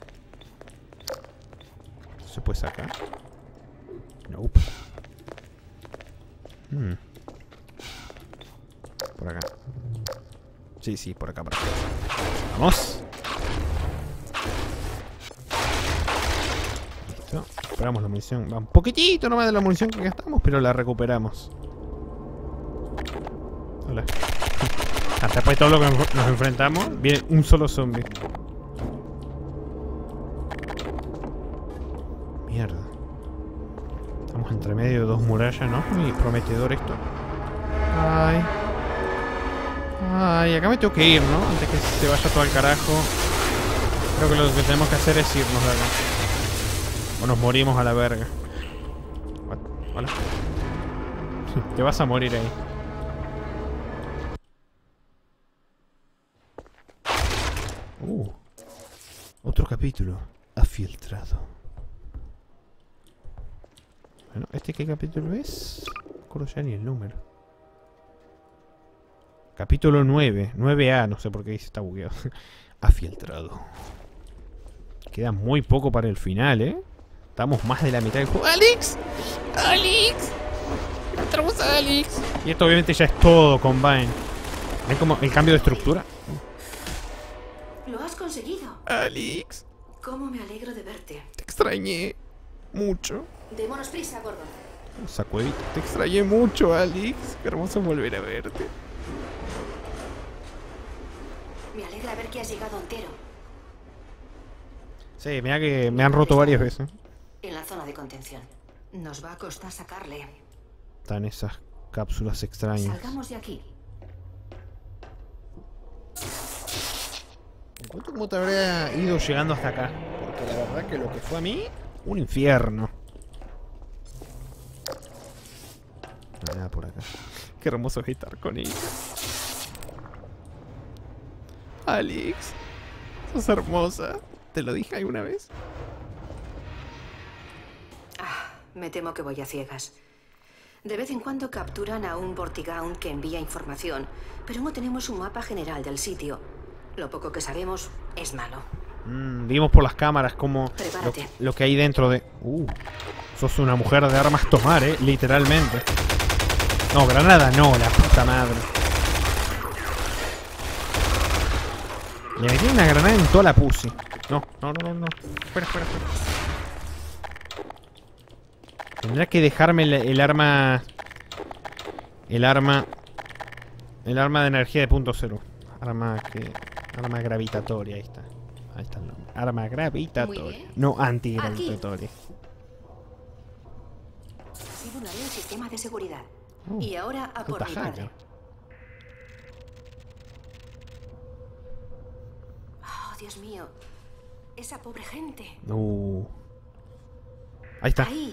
¿se puede sacar? Nope. Por acá. Sí, por acá, por acá. ¡Vamos! Listo. Recuperamos la munición. Va un poquitito nomás de la munición que gastamos, pero la recuperamos. Hola. Hasta después de todo lo que nos enfrentamos, viene un solo zombie. Mierda. Estamos entre medio de 2 murallas, ¿no? Muy prometedor esto. Ay. Ay, acá me tengo que ir, ¿no? Antes que se vaya todo al carajo. Creo que lo que tenemos que hacer es irnos de acá. O nos morimos a la verga. What? Hola. Te vas a morir ahí. Otro capítulo. A Filtrado. Bueno, ¿este qué capítulo es? No me acuerdo ya ni el número. Capítulo 9. 9A, no sé por qué dice, está bugueado. Afiltrado. Queda muy poco para el final, ¿eh? Estamos más de la mitad del juego. ¡Alex! ¡Alex! ¡Entramos a Alex! Y esto obviamente ya es todo Combine. ¿Ven como el cambio de estructura? Lo has conseguido. ¡Alex! Cómo me alegro de verte. Te extrañé mucho. Démonos prisa, gordo. Sacuedito, te extrañé mucho, Alex. Qué hermoso volver a verte. Me alegra ver que has llegado entero. Sí, mira que me han roto varias veces. En la zona de contención. Nos va a costar sacarle. Están esas cápsulas extrañas. Salgamos de aquí. Me cuento cómo te habría ido llegando hasta acá. Porque la verdad que lo que fue a mí, un infierno. Nada por acá. Qué hermoso es estar con ella. Alex, sos hermosa. ¿Te lo dije alguna vez? Me temo que voy a ciegas. De vez en cuando capturan a un Vortigaun que envía información, pero no tenemos un mapa general del sitio. Lo poco que sabemos es malo. Vimos por las cámaras como lo que hay dentro de... sos una mujer de armas tomar, literalmente. No, granada no, la puta madre. Le metí una granada en toda la pussy. No. Espera. Tendrá que dejarme el arma... El arma de energía de punto cero. Arma gravitatoria, ahí está. Ahí está el nombre. Arma gravitatoria. No antigravitatoria. Simularía el sistema de seguridad. Y ahora a por mi padre. Oh, Dios mío. Esa pobre gente. Ahí está. Ahí.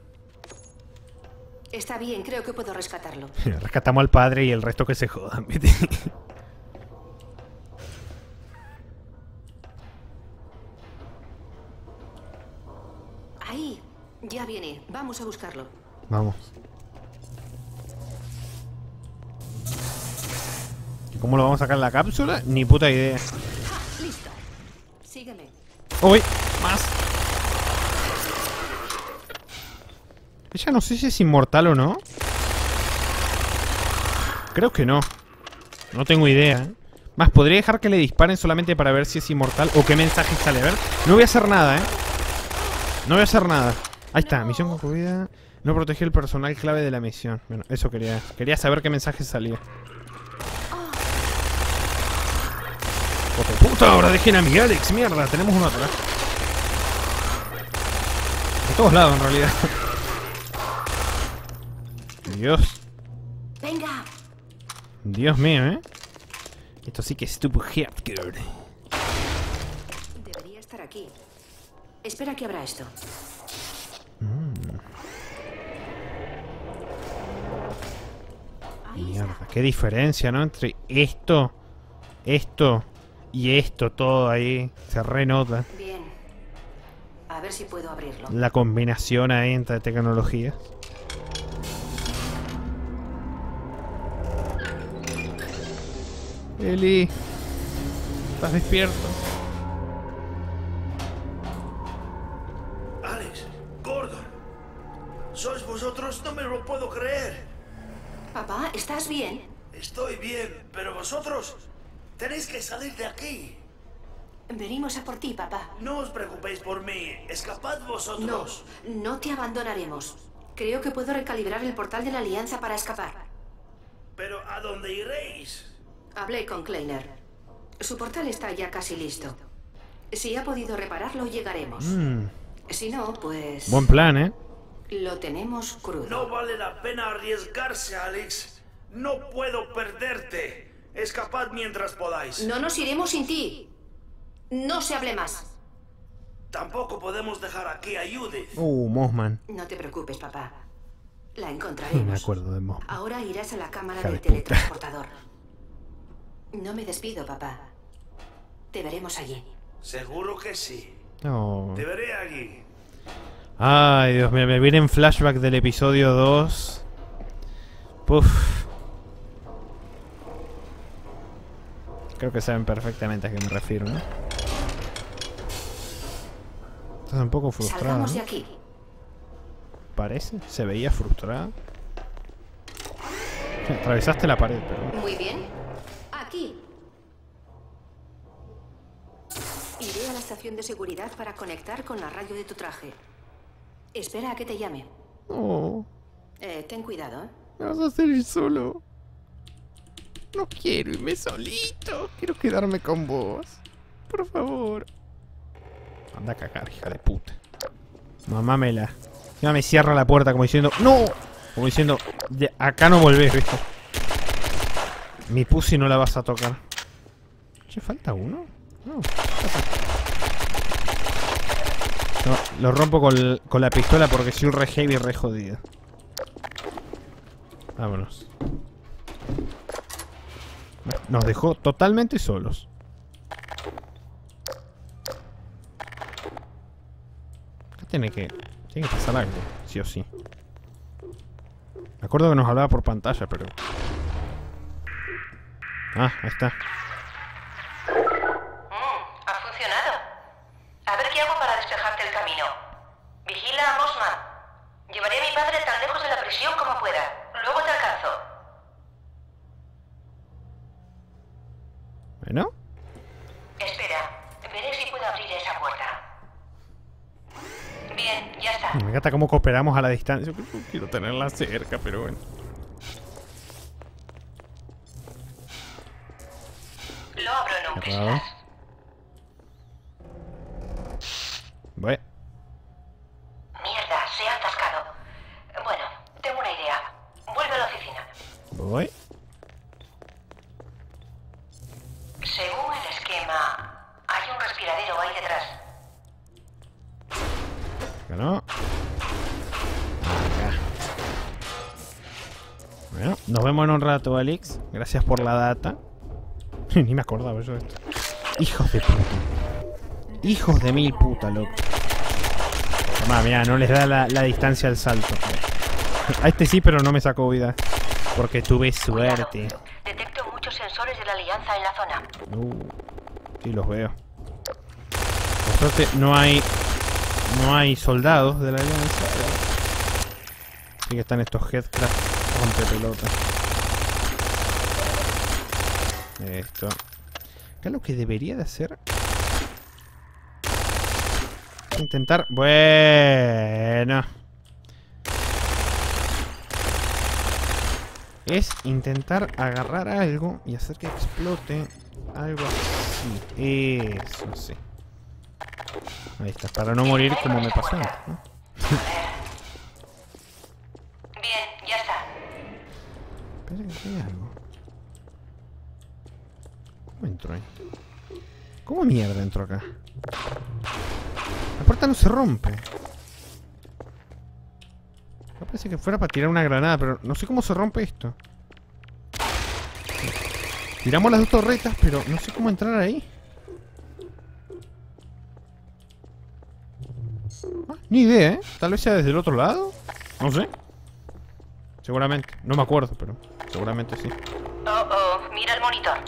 Está bien, creo que puedo rescatarlo. Rescatamos al padre y el resto que se jodan. Ahí. Ya viene. Vamos a buscarlo. Vamos. ¿Y cómo lo vamos a sacar en la cápsula? Ni puta idea. Listo. Sígueme. ¡Uy! ¡Más! Ella no sé si es inmortal o no. Creo que no. No tengo idea. Más, podría dejar que le disparen solamente para ver si es inmortal o qué mensaje sale. A ver. No voy a hacer nada, No voy a hacer nada. Ahí está. Misión concluida. No protegió el personal clave de la misión. Bueno, eso quería. Quería saber qué mensaje salía. ¡Hijo de puta! Ahora dejen a mi Alex. Mierda, tenemos uno atrás. De todos lados, en realidad. Dios. Venga. Dios mío, Esto sí que es stupid hardcore. Debería estar aquí. Espera que abra esto. Mierda, qué diferencia, ¿no? Entre esto y esto, todo ahí. Se renota. Bien. A ver si puedo abrirlo. La combinación ahí entre tecnologías. Eli, ¿estás despierto? Alex, Gordon, ¿sois vosotros? No me lo puedo creer. Papá, ¿estás bien? Estoy bien, pero vosotros tenéis que salir de aquí. Venimos a por ti, papá. No os preocupéis por mí. Escapad vosotros. No te abandonaremos. Creo que puedo recalibrar el portal de la Alianza para escapar. Pero ¿a dónde iréis? Hablé con Kleiner. Su portal está ya casi listo. Si ha podido repararlo, llegaremos. Si no, pues... Buen plan, Lo tenemos crudo. No vale la pena arriesgarse, Alex. No puedo perderte. Escapad mientras podáis. No nos iremos sin ti. No se hable más. Tampoco podemos dejar aquí a Judith. Mossman. No te preocupes, papá. La encontraremos. Me acuerdo de Mossman. Ahora irás a la cámara Hija del de puta. teletransportador. No me despido, papá. Te veremos allí. Seguro que sí. No. Te veré allí. Ay, Dios mío, me viene en flashback del episodio 2. Puf. Creo que saben perfectamente a qué me refiero, ¿no? Estás un poco frustrada, Salgamos de ¿no? aquí. Parece, se veía frustrada. Atravesaste la pared, pero... Muy bien. Aquí. Iré a la estación de seguridad para conectar con la radio de tu traje. Espera a que te llame. Oh, Ten cuidado, ¿eh? me vas a hacer ir solo. No quiero irme solito. Quiero quedarme con vos. Por favor. Anda a cagar, hija de puta. Mamámela. Ya me cierra la puerta como diciendo... ¡No! Como diciendo... De acá no volvés, ¿viste? Mi pussy no la vas a tocar. Che, ¿falta uno? No. No, lo rompo con la pistola porque soy re heavy, re jodido. Vámonos. Nos dejó totalmente solos. Acá tiene que pasar algo, sí o sí. Me acuerdo que nos hablaba por pantalla, pero... Ah, ahí está. Ha funcionado. A ver qué hago para despejarte el camino. Vigila a Mossman. Llevaré a mi padre tan lejos de la prisión como pueda. Luego te alcanzo. Bueno. Espera, veré si puedo abrir esa puerta. Bien, ya está. Me encanta cómo cooperamos a la distancia. Yo quiero tenerla cerca, pero bueno. Lo abro en un Cerrado. pispás. Bueno. Mierda, se ha atascado. Bueno, tengo una idea. Vuelve a la oficina. Voy. Según el esquema, hay un respiradero ahí detrás. Acá no. Acá. Bueno, nos vemos en un rato, Alex. Gracias por la data. Ni me acordaba yo de esto. Hijos de puta. Hijos de mil puta, loco. Tomá, mirá, no les da la distancia al salto. A este sí, pero no me sacó vida. Porque tuve suerte. Cuidado. Detecto muchos sensores de la Alianza en la zona. Sí, los veo. Por suerte no hay soldados de la Alianza. Sí que están estos Headcraft rompe pelota. Esto. Acá lo que debería de hacer... Intentar... Bueno. Es intentar agarrar algo y hacer que explote algo así. Eso sí. Ahí está, para no morir como me pasó antes, ¿no? Bien, ya está. Espera que hay algo. ¿Cómo entro ahí? ¿Cómo mierda entro acá? La puerta no se rompe. Me parece que fuera para tirar una granada, pero no sé cómo se rompe esto. Tiramos las dos torretas, pero no sé cómo entrar ahí. Ni idea, ¿eh? Tal vez sea desde el otro lado. No sé. Seguramente. No me acuerdo, pero seguramente sí. Mira el monitor.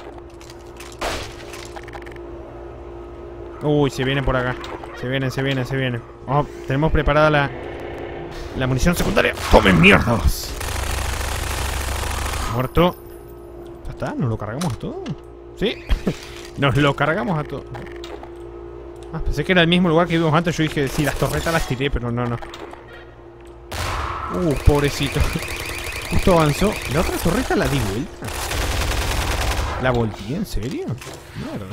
Uy, se vienen por acá. Se vienen. Oh, tenemos preparada la munición secundaria. ¡Tomen mierdas! Muerto. ¿Ya está? ¿Nos lo cargamos a todo? ¿Sí? Nos lo cargamos a todo. Ah, pensé que era el mismo lugar que vimos antes. Yo dije, sí, las torretas las tiré, pero no. Pobrecito. Justo avanzó. La otra torreta la di vuelta. ¿La volteé? ¿En serio? Mierda.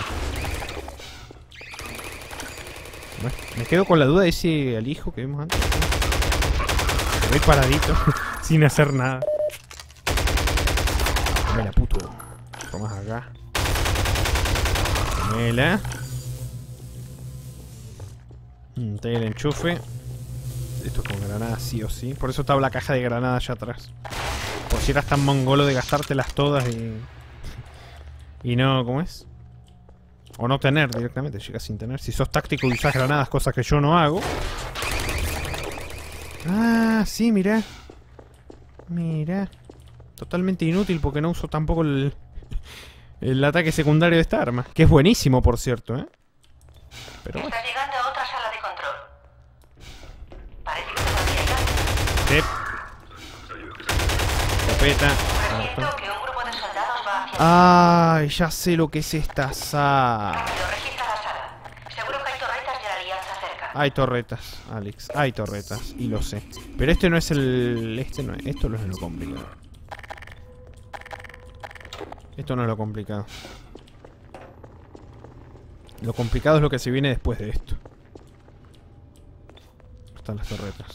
Bueno, me quedo con la duda de ese alijo que vimos antes. Voy paradito, sin hacer nada. Dámela, puto. Tomas acá. Dámela. Está ahí el enchufe. Esto es con granadas sí o sí. Por eso estaba la caja de granadas allá atrás. Por si eras tan mongolo de gastártelas todas y no, ¿cómo es? O no tener directamente, llegas sin tener. Si sos táctico y usás granadas, cosas que yo no hago. Ah, sí, mirá. Mirá. Totalmente inútil porque no uso tampoco el ataque secundario de esta arma. Que es buenísimo, por cierto, ¿eh? Pero bueno. Está llegando a otra sala de control. Parece que todavía hay gases. Escopeta. Presiento que un grupo de soldados va hacia... Ay, ya sé lo que es esta sala. Rápido, registra la sala. Seguro que hay torretas de la alianza cerca. Hay torretas, Alex. Hay torretas. Y lo sé. Pero este no es el... Esto no es lo complicado. Esto no es lo complicado. Lo complicado es lo que se viene después de esto. Están las torretas.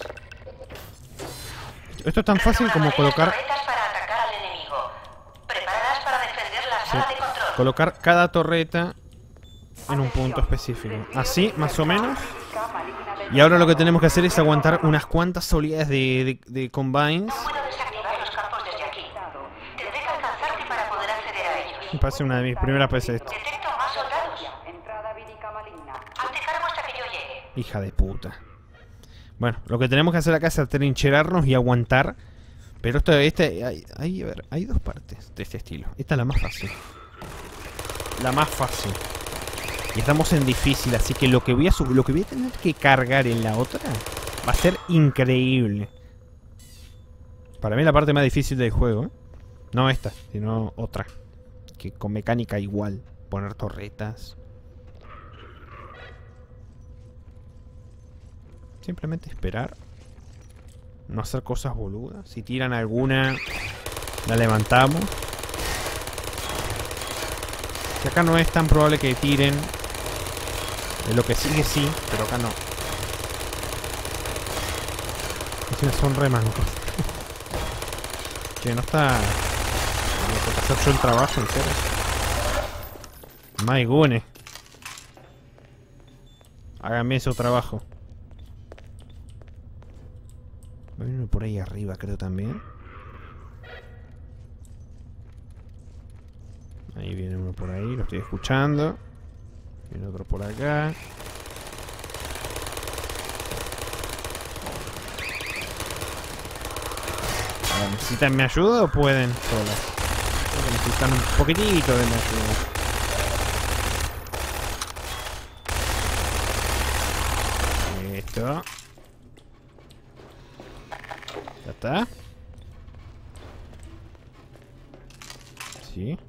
Esto es tan fácil como colocar... Torretas para atacar al enemigo. Preparadas para defender la sala de control. Colocar cada torreta en un punto específico. Así, más o menos. Y ahora lo que tenemos que hacer es aguantar unas cuantas oleadas de combines. No puedo desactivar los campos desde aquí. Tendré que alcanzarte para poder acceder a ellos. Me parece una de mis primeras veces esto. Detecto más soldados. Entrada vírica maligna. Hazte cargo hasta que yo llegue. Hija de puta. Bueno, lo que tenemos que hacer acá es atrincherarnos y aguantar. Pero hay dos partes de este estilo. Esta es la más fácil. La más fácil. Y estamos en difícil, así que lo que voy a tener que cargar en la otra va a ser increíble. Para mí la parte más difícil del juego, ¿eh? No esta, sino otra. Que con mecánica igual. Poner torretas. Simplemente esperar. No hacer cosas boludas. Si tiran alguna, la levantamos. Que acá no es tan probable que tiren. De lo que sigue sí, pero acá no. Encima son re mancos. Que no está... No tengo que hacer yo el trabajo, en serio. My gune. Háganme su trabajo. Va a venir por ahí arriba, creo también. Ahí viene uno por ahí, lo estoy escuchando. Viene otro por acá. Ahora, ¿necesitan mi ayuda o pueden solas? Creo que necesitan un poquitito de mi ayuda. Esto. Ya está. Sí.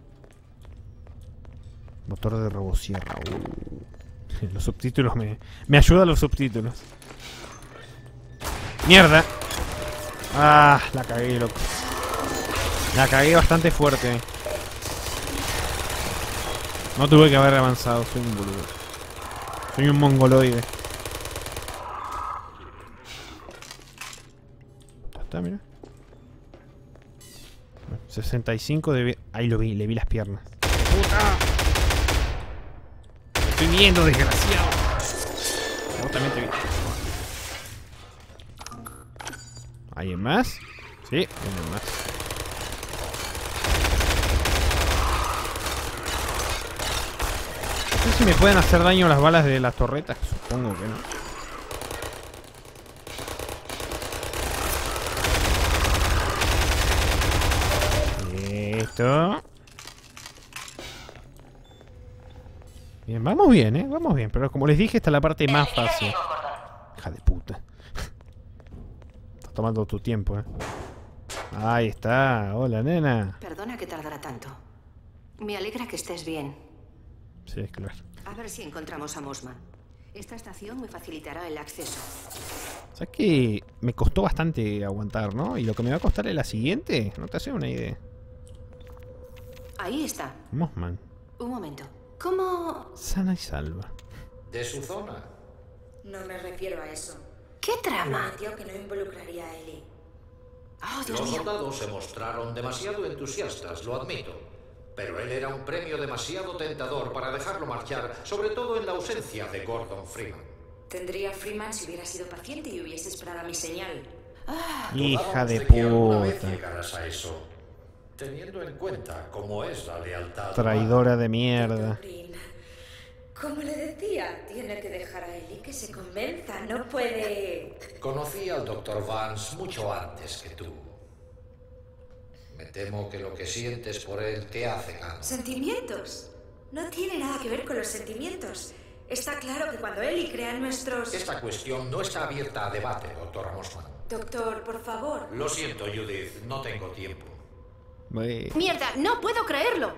Motor de robosierra. Los subtítulos me ayudan los subtítulos. ¡Mierda! Ah, la cagué, loco. La cagué bastante fuerte. No tuve que haber avanzado, soy un boludo. Soy un mongoloide. Ya está, mira. 65 de... Ahí lo vi, le vi las piernas. ¡Puta! Estoy viendo, desgraciado. Vos también te vi. ¿Alguien más? Sí, alguien más. No sé si me pueden hacer daño las balas de las torretas. Supongo que no. Esto. Bien, vamos bien, vamos bien. Pero como les dije, esta es la parte más fácil. Hija de puta. Estás tomando tu tiempo, Ahí está. Hola, nena. Perdona que tardara tanto. Me alegra que estés bien. Sí, claro. A ver si encontramos a Mossman. Esta estación me facilitará el acceso. O sea que me costó bastante aguantar, ¿no? Y lo que me va a costar es la siguiente. No te haces una idea. Ahí está. Mossman. Un momento. ¿Cómo...? Sana y salva. De su zona. No me refiero a eso. ¿Qué trama? Prometió que no involucraría a Ellie. Oh, Dios Los mío. soldados se mostraron demasiado entusiastas, lo admito. Pero él era un premio demasiado tentador para dejarlo marchar, sobre todo en la ausencia de Gordon Freeman. Tendría Freeman si hubiera sido paciente y hubiese esperado a mi señal. Hija de Dudábamos que alguna vez puta. llegaras a eso, teniendo en cuenta cómo es la lealtad. Traidora de mierda. Green, Como le decía, tiene que dejar a Ellie que se convenza, no puede... Conocí al Dr. Vance mucho antes que tú. Me temo que lo que sientes por él te hace daño. ¿Sentimientos? No tiene nada que ver con los sentimientos. Está claro que cuando Ellie crea nuestros... Esta cuestión no está abierta a debate, Dr. Mossman. Doctor, por favor. Lo siento, Judith, no tengo tiempo. ¡Mierda! ¡No puedo creerlo!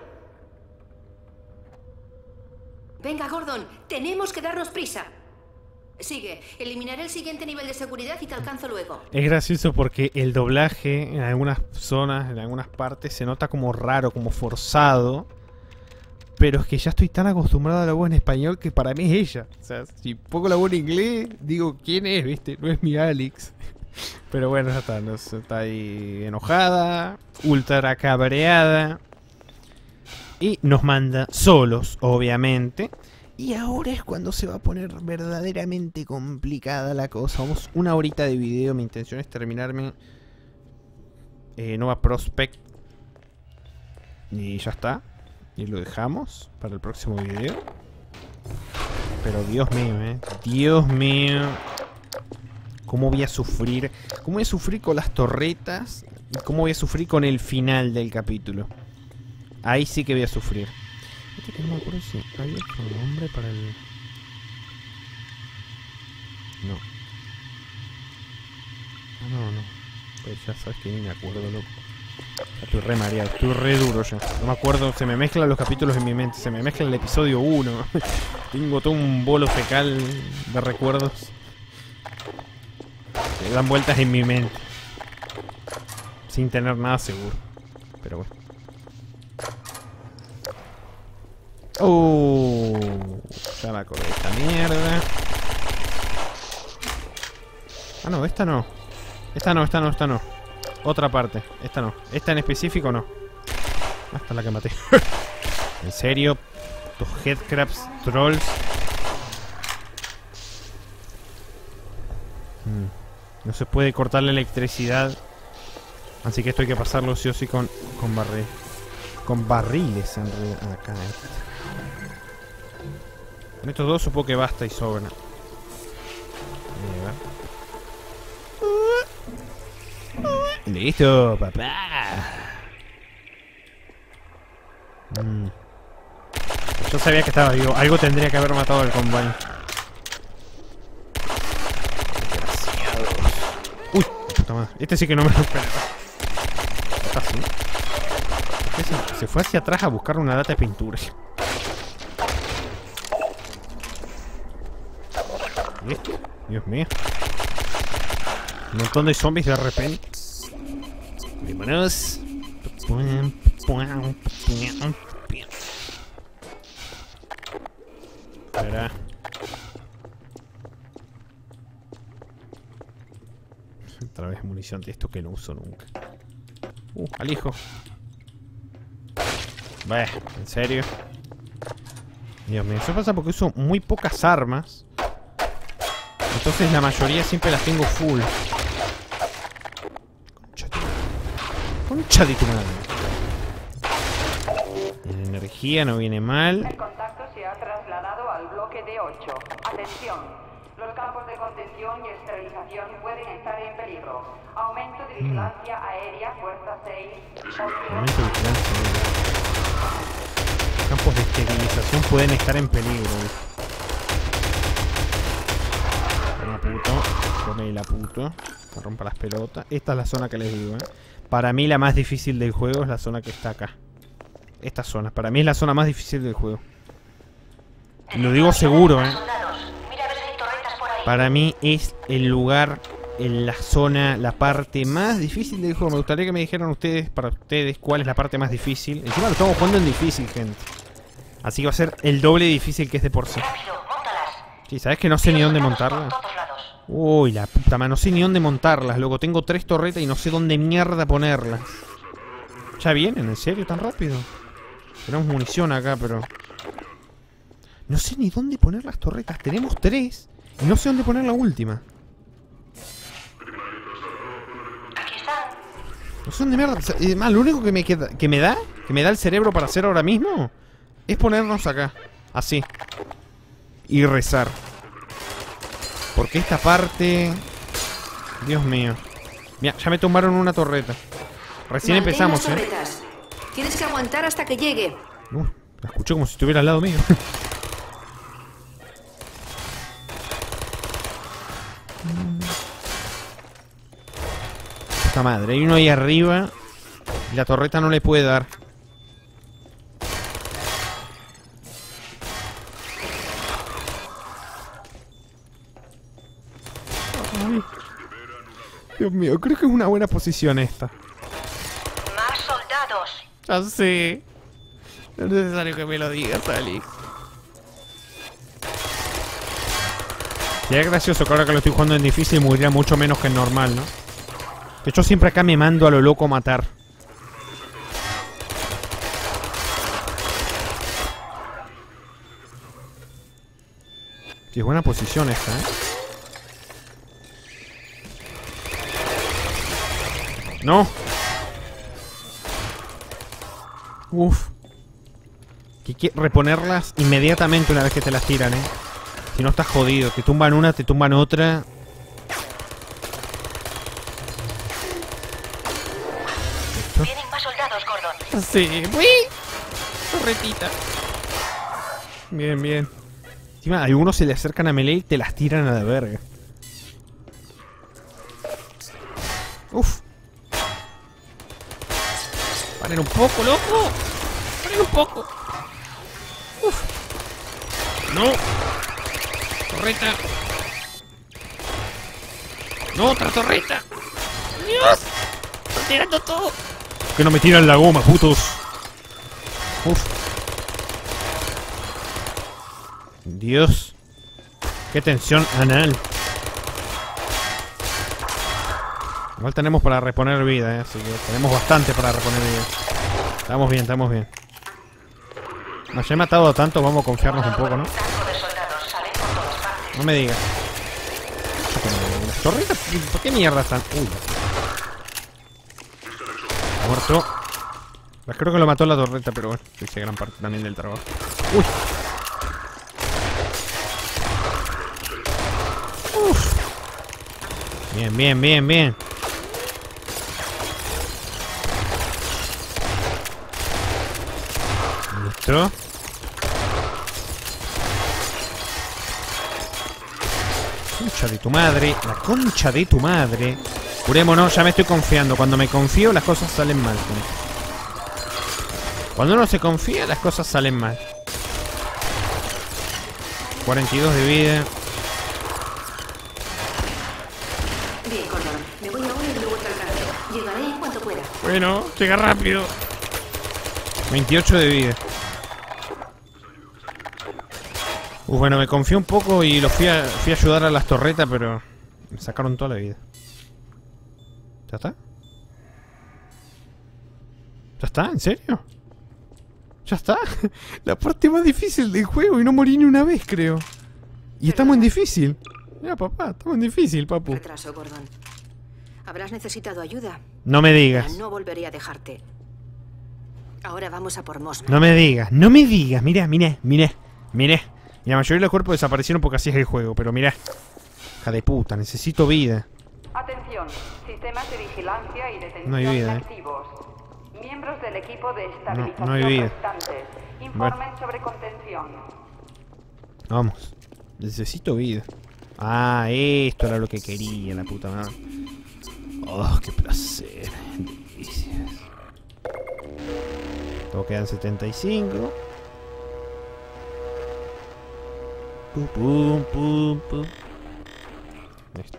Venga, Gordon, tenemos que darnos prisa. Sigue, eliminaré el siguiente nivel de seguridad y te alcanzo luego. Es gracioso porque el doblaje en algunas zonas, en algunas partes, se nota como raro, como forzado. Pero es que ya estoy tan acostumbrado a la voz en español que para mí es ella. O sea, si pongo la voz en inglés, digo, ¿quién es? ¿Viste? No es mi Alex. Pero bueno, ya está. Está ahí enojada, ultra cabreada. Y nos manda solos, obviamente. Y ahora es cuando se va a poner verdaderamente complicada la cosa. Vamos una horita de video. Mi intención es terminarme Nova Prospect. Y ya está. Y lo dejamos para el próximo video. Pero Dios mío, Dios mío. ¿Cómo voy a sufrir? ¿Cómo voy a sufrir con las torretas? ¿Y cómo voy a sufrir con el final del capítulo? Ahí sí que voy a sufrir. Este que no me acuerdo si hay otro nombre para el... No. No. Pues ya sabes que ni me acuerdo, loco. Ya estoy re mareado, estoy re duro ya. No me acuerdo, se me mezclan los capítulos en mi mente. Se me mezcla el episodio 1. Tengo todo un bolo fecal de recuerdos que dan vueltas en mi mente sin tener nada seguro. Pero bueno. Ya la acordé de esta mierda. Ah, no, esta no. Esta no. Otra parte, esta no. Esta en específico no. Esta es la que maté. En serio, los headcrabs, trolls. No se puede cortar la electricidad. Así que esto hay que pasarlo sí o sí con barriles en realidad. Acá, Con estos dos supongo que basta y sobra. Listo, papá. Yo sabía que estaba vivo. Algo tendría que haber matado al Combine. Desgraciados. Uy, puta madre. Este sí que no me lo esperaba. Está así. Se fue hacia atrás a buscar una lata de pintura. ¿Listo? Dios mío. Un montón de zombies de repente. Vámonos. Espera. Otra vez munición de esto que no uso nunca. Al hijo. ¿En serio? Dios mío, eso pasa porque uso muy pocas armas. Entonces la mayoría siempre las tengo full. Concha de tu madre. La energía no viene mal. El contacto se ha trasladado al bloque D8. Atención. Los campos de contención y esterilización pueden estar en peligro. Aumento de vigilancia aérea, fuerza 6. Aumento de vigilancia aérea. Campos de esterilización pueden estar en peligro. Pone la puto. Me rompa las pelotas. Esta es la zona que les digo, Para mí la más difícil del juego es la zona que está acá. Esta zona. Para mí es la zona más difícil del juego. Y lo digo seguro, Para mí es el lugar, en la zona, la parte más difícil del juego. Me gustaría que me dijeran ustedes, para ustedes, cuál es la parte más difícil. Encima lo estamos jugando en difícil, gente. Así que va a ser el doble difícil que este por sí. Sí, ¿sabes que no sé ni dónde montarlas? Uy, la puta madre, no sé ni dónde montarlas, loco. Tengo 3 torretas y no sé dónde mierda ponerlas. ¿Ya vienen? ¿En serio? ¿Tan rápido? Tenemos munición acá, pero... No sé ni dónde poner las torretas. Tenemos 3 y no sé dónde poner la última. No sé dónde mierda... Además, lo único que me queda... Que me da el cerebro para hacer ahora mismo es ponernos acá. Así. y rezar. Porque esta parte... Dios mío. Mira, ya me tumbaron una torreta. Recién Mantén empezamos, las torretas. Tienes que aguantar hasta que llegue. La escuché como si estuviera al lado mío. Puta madre, hay uno ahí arriba y la torreta no le puede dar. Ay. Dios mío, creo que es una buena posición esta. Más soldados. Ya sé. No es necesario que me lo digas, Alex. Sería gracioso que ahora que lo estoy jugando en difícil moriría mucho menos que en normal, ¿no? De hecho, siempre acá me mando a lo loco a matar. Sí, es buena posición esta, ¿eh? ¡No! Uf. Que hay que reponerlas inmediatamente una vez que te las tiran, ¿eh? Si no estás jodido. Te tumban una, te tumban otra. Vienen más soldados, Gordon. Sí. ¡Uy! Torretita. Bien, bien. Encima, algunos se le acercan a melee y te las tiran a la verga. Uf. Paren un poco, loco. Paren un poco. Uf. No. Torreta. No, otra torreta. Dios. Están tirando todo. Que no me tiran la goma, putos. Uf. Dios. Qué tensión anal. Igual tenemos para reponer vida, así que tenemos bastante para reponer vida. Estamos bien, estamos bien. No, ya he matado tanto, vamos a confiarnos un poco, ¿no? No me digas. ¿Torreta? ¿Por qué mierda están? Uy. Muerto. Pues creo que lo mató la torreta, pero bueno, hice gran parte también del trabajo. Uy. Uf. Bien, bien, bien, bien. Listo. Concha de tu madre. La concha de tu madre. Curémonos, ya me estoy confiando. Cuando me confío las cosas salen mal. Cuando uno se confía las cosas salen mal. 42 de vida. Bien, Gordon. Me voy ahora y luego te alcanzo. Llegaré en cuanto pueda. Bueno, llega rápido. 28 de vida. Bueno, me confié un poco y fui a ayudar a las torretas, pero me sacaron toda la vida. ¿Ya está? ¿Ya está? ¿En serio? ¿Ya está? La parte más difícil del juego y no morí ni una vez, creo. Y estamos en difícil. Mira, papá, estamos en difícil, papu. Retraso, Gordon. Habrás necesitado ayuda. No me digas. No volveré a dejarte. Ahora vamos a por Mossman. No me digas, no me digas. Mira, mira, mira, mira. Y la mayoría de los cuerpos desaparecieron porque así es el juego. Pero mira, hija de puta, necesito vida. Atención, sistemas de vigilancia y detención No hay vida, activos. Miembros del equipo de estabilización no hay vida. restantes, informen sobre contención. Vamos, necesito vida. Ah, esto era lo que quería, la puta madre. Oh, qué placer. Delicias. Todo quedan 75. Pum, pum, pum, pum. Listo.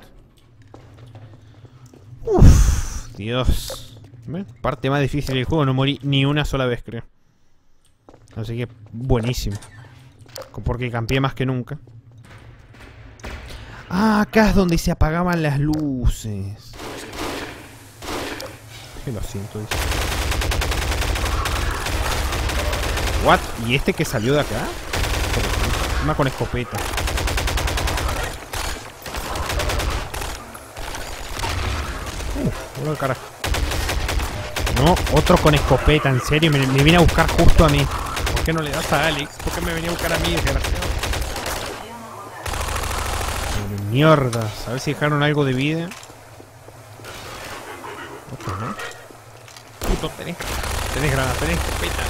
Uff, Dios. ¿Ven? Parte más difícil del juego, no morí ni una sola vez, creo. Así que, buenísimo. Porque campeé más que nunca. Ah, acá es donde se apagaban las luces. Que lo siento, dice. What? ¿Y este que salió de acá? Una con escopeta. Bueno, carajo. No, otro con escopeta, en serio, me viene a buscar justo a mí. ¿Por qué no le das a Alex? ¿Por qué me venía a buscar a mí, desgraciado? Mierdas. A ver si dejaron algo de vida. Otro, ¿no? Puto, tenés granadas, tenés escopeta.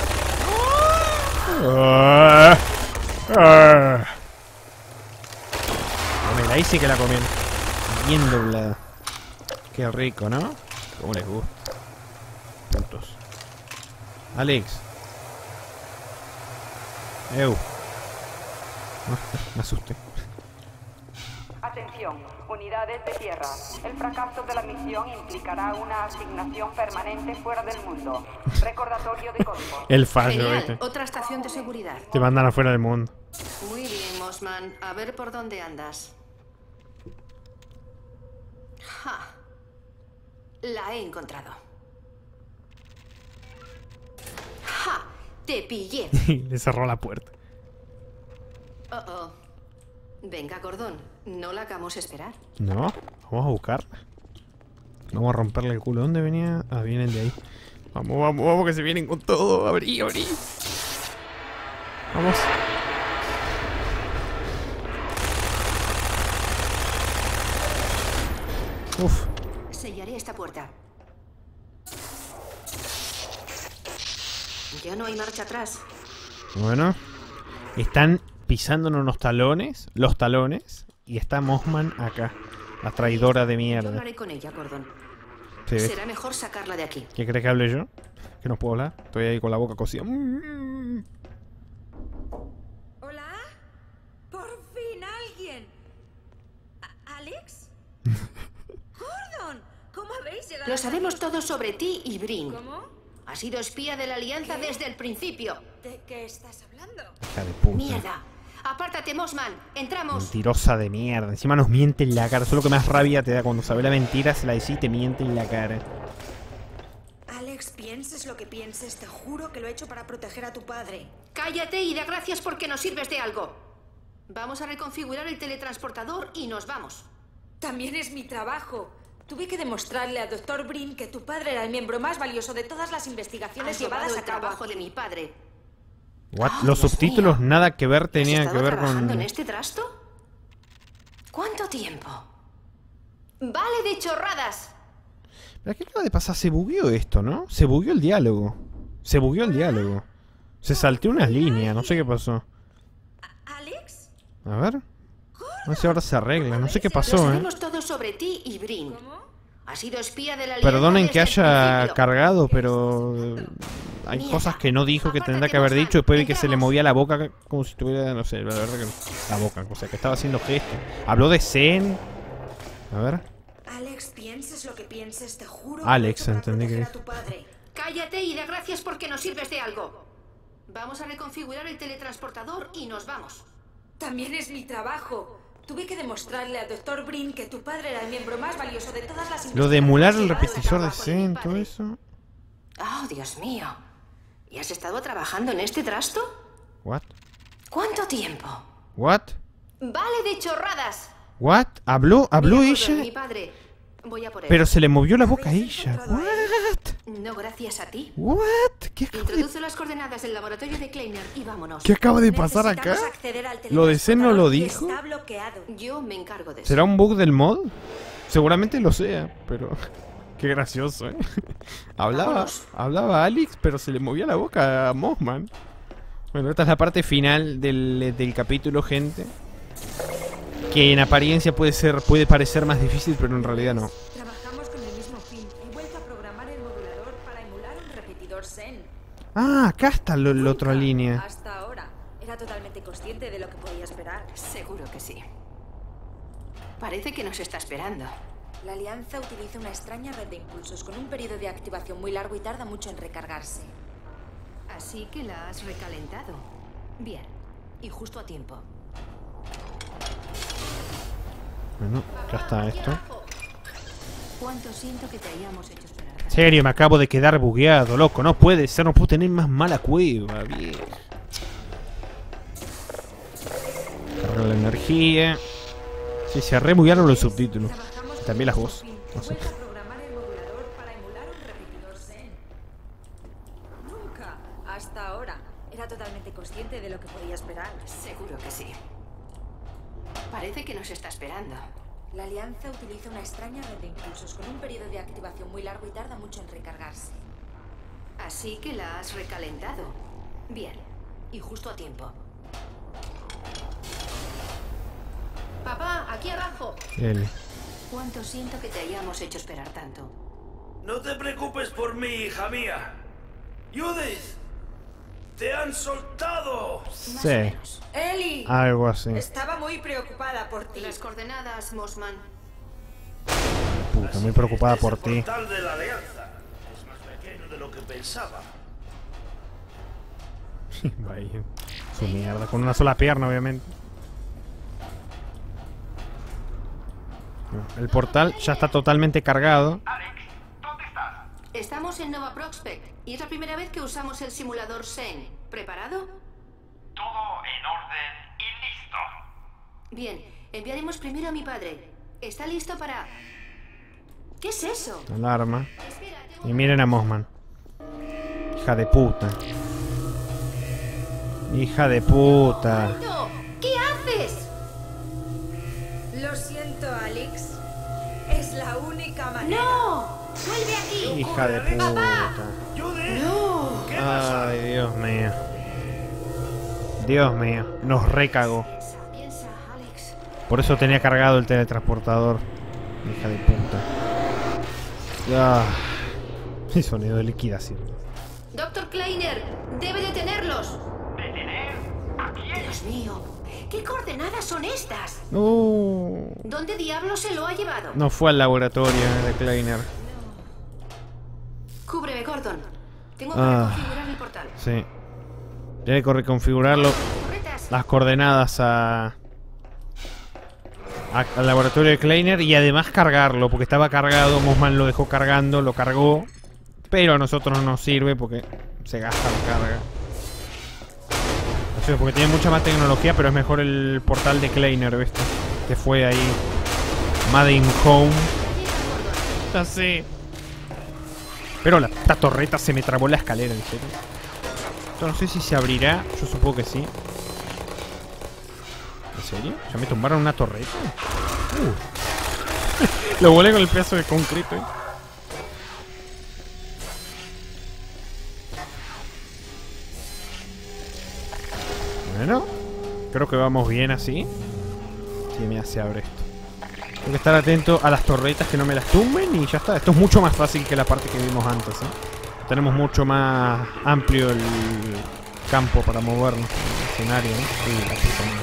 Bueno, ahí sí que la comieron. Bien doblada. Qué rico, ¿no? Cómo les gusta. Putos. Alex. Me asusté. Atención, unidades de tierra. El fracaso de la misión implicará una asignación permanente fuera del mundo. Recordatorio de código. El fallo, Genial. ¿viste? Otra estación de seguridad. Te mandan afuera del mundo. Muy bien, Mossman. A ver por dónde andas. Ja. La he encontrado. ¡Ja! Te pillé. Le cerró la puerta. Oh. Venga, Gordon. No la hagamos esperar. No, vamos a buscarla. Vamos a romperle el culo. ¿Dónde venía? Ah, vienen de ahí. Vamos, que se vienen con todo. Abrí. Vamos. Uf. Sellaré esta puerta. Ya no hay marcha atrás. Bueno. Están pisándonos los talones. Y está Mossman acá. La traidora de Yo mierda. hablaré con ella, Gordon. Sí, ¿ves? Será mejor sacarla de aquí. ¿Qué crees que hable yo? Que no puedo hablar. Estoy ahí con la boca cosida. ¿Hola? ¡Por fin alguien! ¿Alex? ¡Gordon! ¿Cómo habéis llegado? Lo sabemos todo sobre ti y Brin. ¿Cómo? Has sido espía de la Alianza desde el principio. ¿De qué estás hablando? Hija de puta. ¡Mierda! ¡Apártate, Mossman! ¡Entramos! Mentirosa de mierda. Encima nos miente en la cara. Solo que más rabia te da cuando sabe la mentira, se la decís y te miente en la cara. Alex, pienses lo que pienses, te juro que lo he hecho para proteger a tu padre. ¡Cállate y da gracias porque nos sirves de algo! Vamos a reconfigurar el teletransportador y nos vamos. También es mi trabajo. Tuve que demostrarle al Dr. Brin que tu padre era el miembro más valioso de todas las investigaciones Has llevadas robado a el cabo trabajo aquí. de mi padre. What? Oh, Los Dios subtítulos mío. nada que ver ¿Has tenían que estado ver trabajando con... en este trasto? ¿Cuánto tiempo? ¡Vale de chorradas! ¿Pero qué acaba de pasar? Se bugueó esto, ¿no? Se bugueó el diálogo. Se salteó unas líneas, no sé qué pasó. ¿Alex? A ver. No sé si ahora se arregla, no sé qué Lo pasó, sabemos todo sobre ti y Brin. ¿Cómo? Has sido espía de la Alianza Perdonen que desde el haya principio. cargado, pero... Hay Mierda. cosas que no dijo que tendría Apártate, que haber Mossman. dicho. Después vi que se le Entramos. movía la boca como si tuviera, no sé, la verdad que la boca, o sea, que estaba haciendo gestos. Habló de Zen. A ver. Alex, pienses lo que pienses, te juro Alex, que lo he hecho para entendí que proteger a tu padre. Cállate y da gracias porque nos sirves de algo. Vamos a reconfigurar el teletransportador y nos vamos. También es mi trabajo. Tuve que demostrarle al Dr. Brin que tu padre era el miembro más valioso de todas las Lo de emular el Llevado el repetidor de trabajo de mi Zen, todo padre. eso. Oh, Dios mío. ¿Y has estado trabajando en este trasto? What? ¿Cuánto tiempo? What? Vale de chorradas. What? ¿Habló Mira, Gordon, ella? mi padre. Voy a por él. Pero se le movió la boca a ella. What? No gracias a ti. What? ¿Qué acaba de, Introduce las coordenadas del laboratorio de Kleiner y vámonos. ¿Qué acaba de pasar acá? Necesitamos acceder al ¿Lo de Zen no lo teletransportador y dijo? Está bloqueado. Yo me encargo de eso. ¿Será un bug del mod? Seguramente lo sea, pero... Qué gracioso, ¿eh? Vámonos. hablaba Alex, pero se le movía la boca a Mossman. Bueno, esta es la parte final del capítulo, gente. Que en apariencia puede parecer más difícil, pero en realidad no. Trabajamos con el mismo fin. He vuelto a programar el modulador para emular un repetidor Zen. Ah, acá está la otra Nunca, línea. Hasta ahora. Era totalmente consciente de lo que podía esperar. Seguro que sí. Parece que nos está esperando. La Alianza utiliza una extraña red de impulsos con un periodo de activación muy largo y tarda mucho en recargarse. Así que la has recalentado. Bien. Y justo a tiempo. Bueno, ya está esto. ¿Cuánto siento que te hayamos hecho esperar? En serio, me acabo de quedar bugueado, loco. No puede ser, no puedo tener más mala cueva. Bien. Cargar la energía. Sí, se rebuguearon los subtítulos. Trabajamos También las con el voces. mismo fin. No He sé. vuelto a programar el modulador para emular un repetidor Zen. Nunca, hasta ahora. Era totalmente consciente de lo que podía esperar. Seguro que sí. Parece que nos está esperando. La Alianza utiliza una extraña red de impulsos con un periodo de activación muy largo y tarda mucho en recargarse. Así que la has recalentado. Bien. Y justo a tiempo. Papá, aquí abajo. Él. Cuánto siento que te hayamos hecho esperar tanto. No te preocupes por mí, hija mía. Judith, te han soltado. Más Sí. o menos. ¡Eli! Algo así. Estaba muy preocupada por ti. Las coordenadas, Mossman. Puta, muy preocupada por Ese ti. portal de la Alianza es más pequeño de lo que pensaba. Vaya. Su mierda. Con una sola pierna, obviamente. El portal ya está totalmente cargado. Alex, ¿dónde estás? Estamos en Nova Prospect y es la primera vez que usamos el simulador Zen. ¿Preparado? Todo en orden y listo. Bien, enviaremos primero a mi padre. ¿Está listo para...? ¿Qué es eso? Alarma. Espera, tengo... Y miren a Mossman. Hija de puta. Hija de puta. ¡No! ¿Qué haces? Lo siento, Alex. Es la única manera. ¡No! ¡Vuelve aquí! Hija de puta. Judith, ¡No! ¿qué pasa? Ay, Dios mío. Dios mío. Nos recagó. Piensa, Alex. Por eso tenía cargado el teletransportador. Hija de puta. Ah. Y sonido de liquidación. Dr. Kleiner, debe detenerlos. ¿Detener? ¿A quién? Dios mío, ¿qué coordenadas son estas? No. ¿Dónde diablos se lo ha llevado? No fue al laboratorio de Kleiner. Cúbreme, Gordon. Tengo que Ah. reconfigurar el portal. Sí. Tiene que reconfigurarlo. Torretas. Las coordenadas al laboratorio de Kleiner y además cargarlo, porque estaba cargado. Mossman lo dejó cargando, lo cargó. Pero a nosotros no nos sirve porque se gasta la carga. No sé, porque tiene mucha más tecnología, pero es mejor el portal de Kleiner, ¿viste? Que fue ahí. Made in Home. Ya sé. Pero la torreta se me trabó la escalera, en serio. Yo no sé si se abrirá. Yo supongo que sí. ¿En serio? ¿Ya me tumbaron una torreta? Lo volé con el pedazo de concreto, ¿eh? Bueno, creo que vamos bien así. Sí, mira, se abre esto. Tengo que estar atento a las torretas que no me las tumben y ya está. Esto es mucho más fácil que la parte que vimos antes, ¿eh? Tenemos mucho más amplio el campo para movernos en el escenario, ¿no? Sí, la puta madre.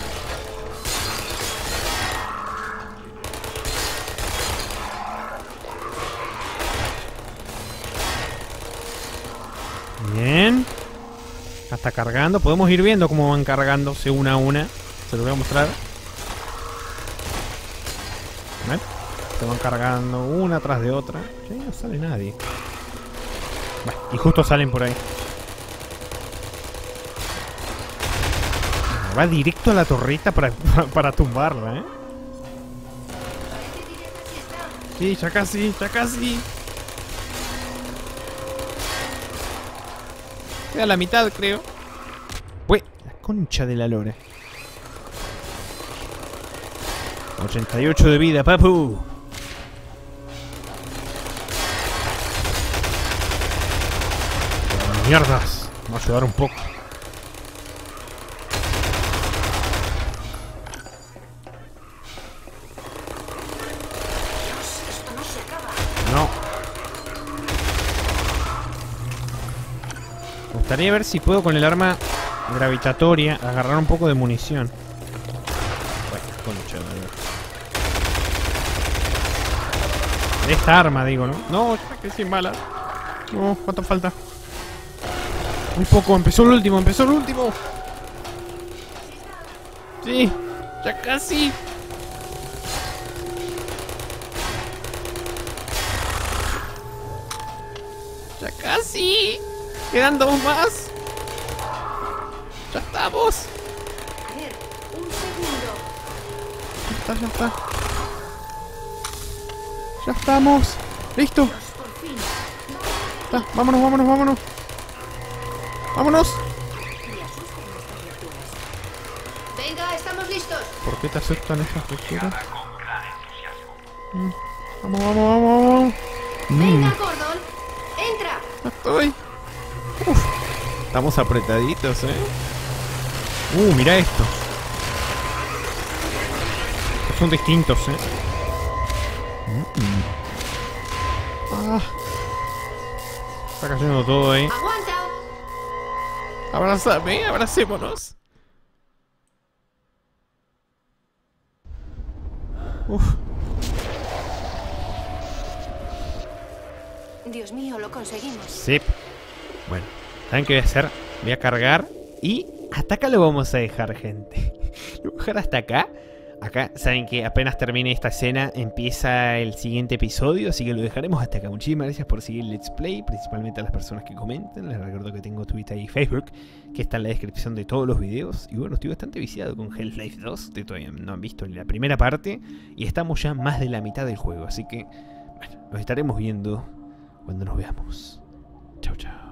Bien. Ya está cargando. Podemos ir viendo cómo van cargándose una a una. Se lo voy a mostrar. ¿Ven? Se van cargando una tras de otra. Sí, no sale nadie. Bueno, y justo salen por ahí. Va directo a la torreta para tumbarla, ¿eh? Sí, ya casi, ya casi. Queda la mitad, creo. Uy, la concha de la lora. 88 de vida, papu. Mierdas. Vamos a ayudar un poco. No. Me gustaría ver si puedo con el arma gravitatoria agarrar un poco de munición. Bueno, concha de la lora. Esta arma, digo, ¿no? No, ya que sin balas. No, ¿cuánto falta? Muy poco, empezó el último, empezó el último. Sí, ya casi. Ya casi. Quedan dos más. Ya estamos. A ver, un segundo. Ya está, ya está. Ya estamos. Listo. Por fin. Ya, vámonos, vámonos, vámonos. Vámonos. Me asustan estas criaturas. Venga, estamos listos. ¿Por qué te aceptan esas lecturas? Vamos, vamos, vamos. Venga, Gordon. Entra. Estoy. Uf. Estamos apretaditos, mira esto. Estos son distintos, Ah. Está cayendo todo ahí. Aguanta. Abrázame, abracémonos. Uf. Dios mío, lo conseguimos. Sí. Bueno, ¿saben qué voy a hacer? Voy a cargar y hasta acá lo vamos a dejar, gente. Lo voy a dejar hasta acá. Acá, saben que apenas termine esta escena empieza el siguiente episodio, así que lo dejaremos hasta acá. Muchísimas gracias por seguir el Let's Play, principalmente a las personas que comenten. Les recuerdo que tengo Twitter y Facebook, que está en la descripción de todos los videos. Y bueno, estoy bastante viciado con Half-Life 2, ustedes todavía no han visto la primera parte, y estamos ya más de la mitad del juego, así que bueno, nos estaremos viendo cuando nos veamos. Chau, chau.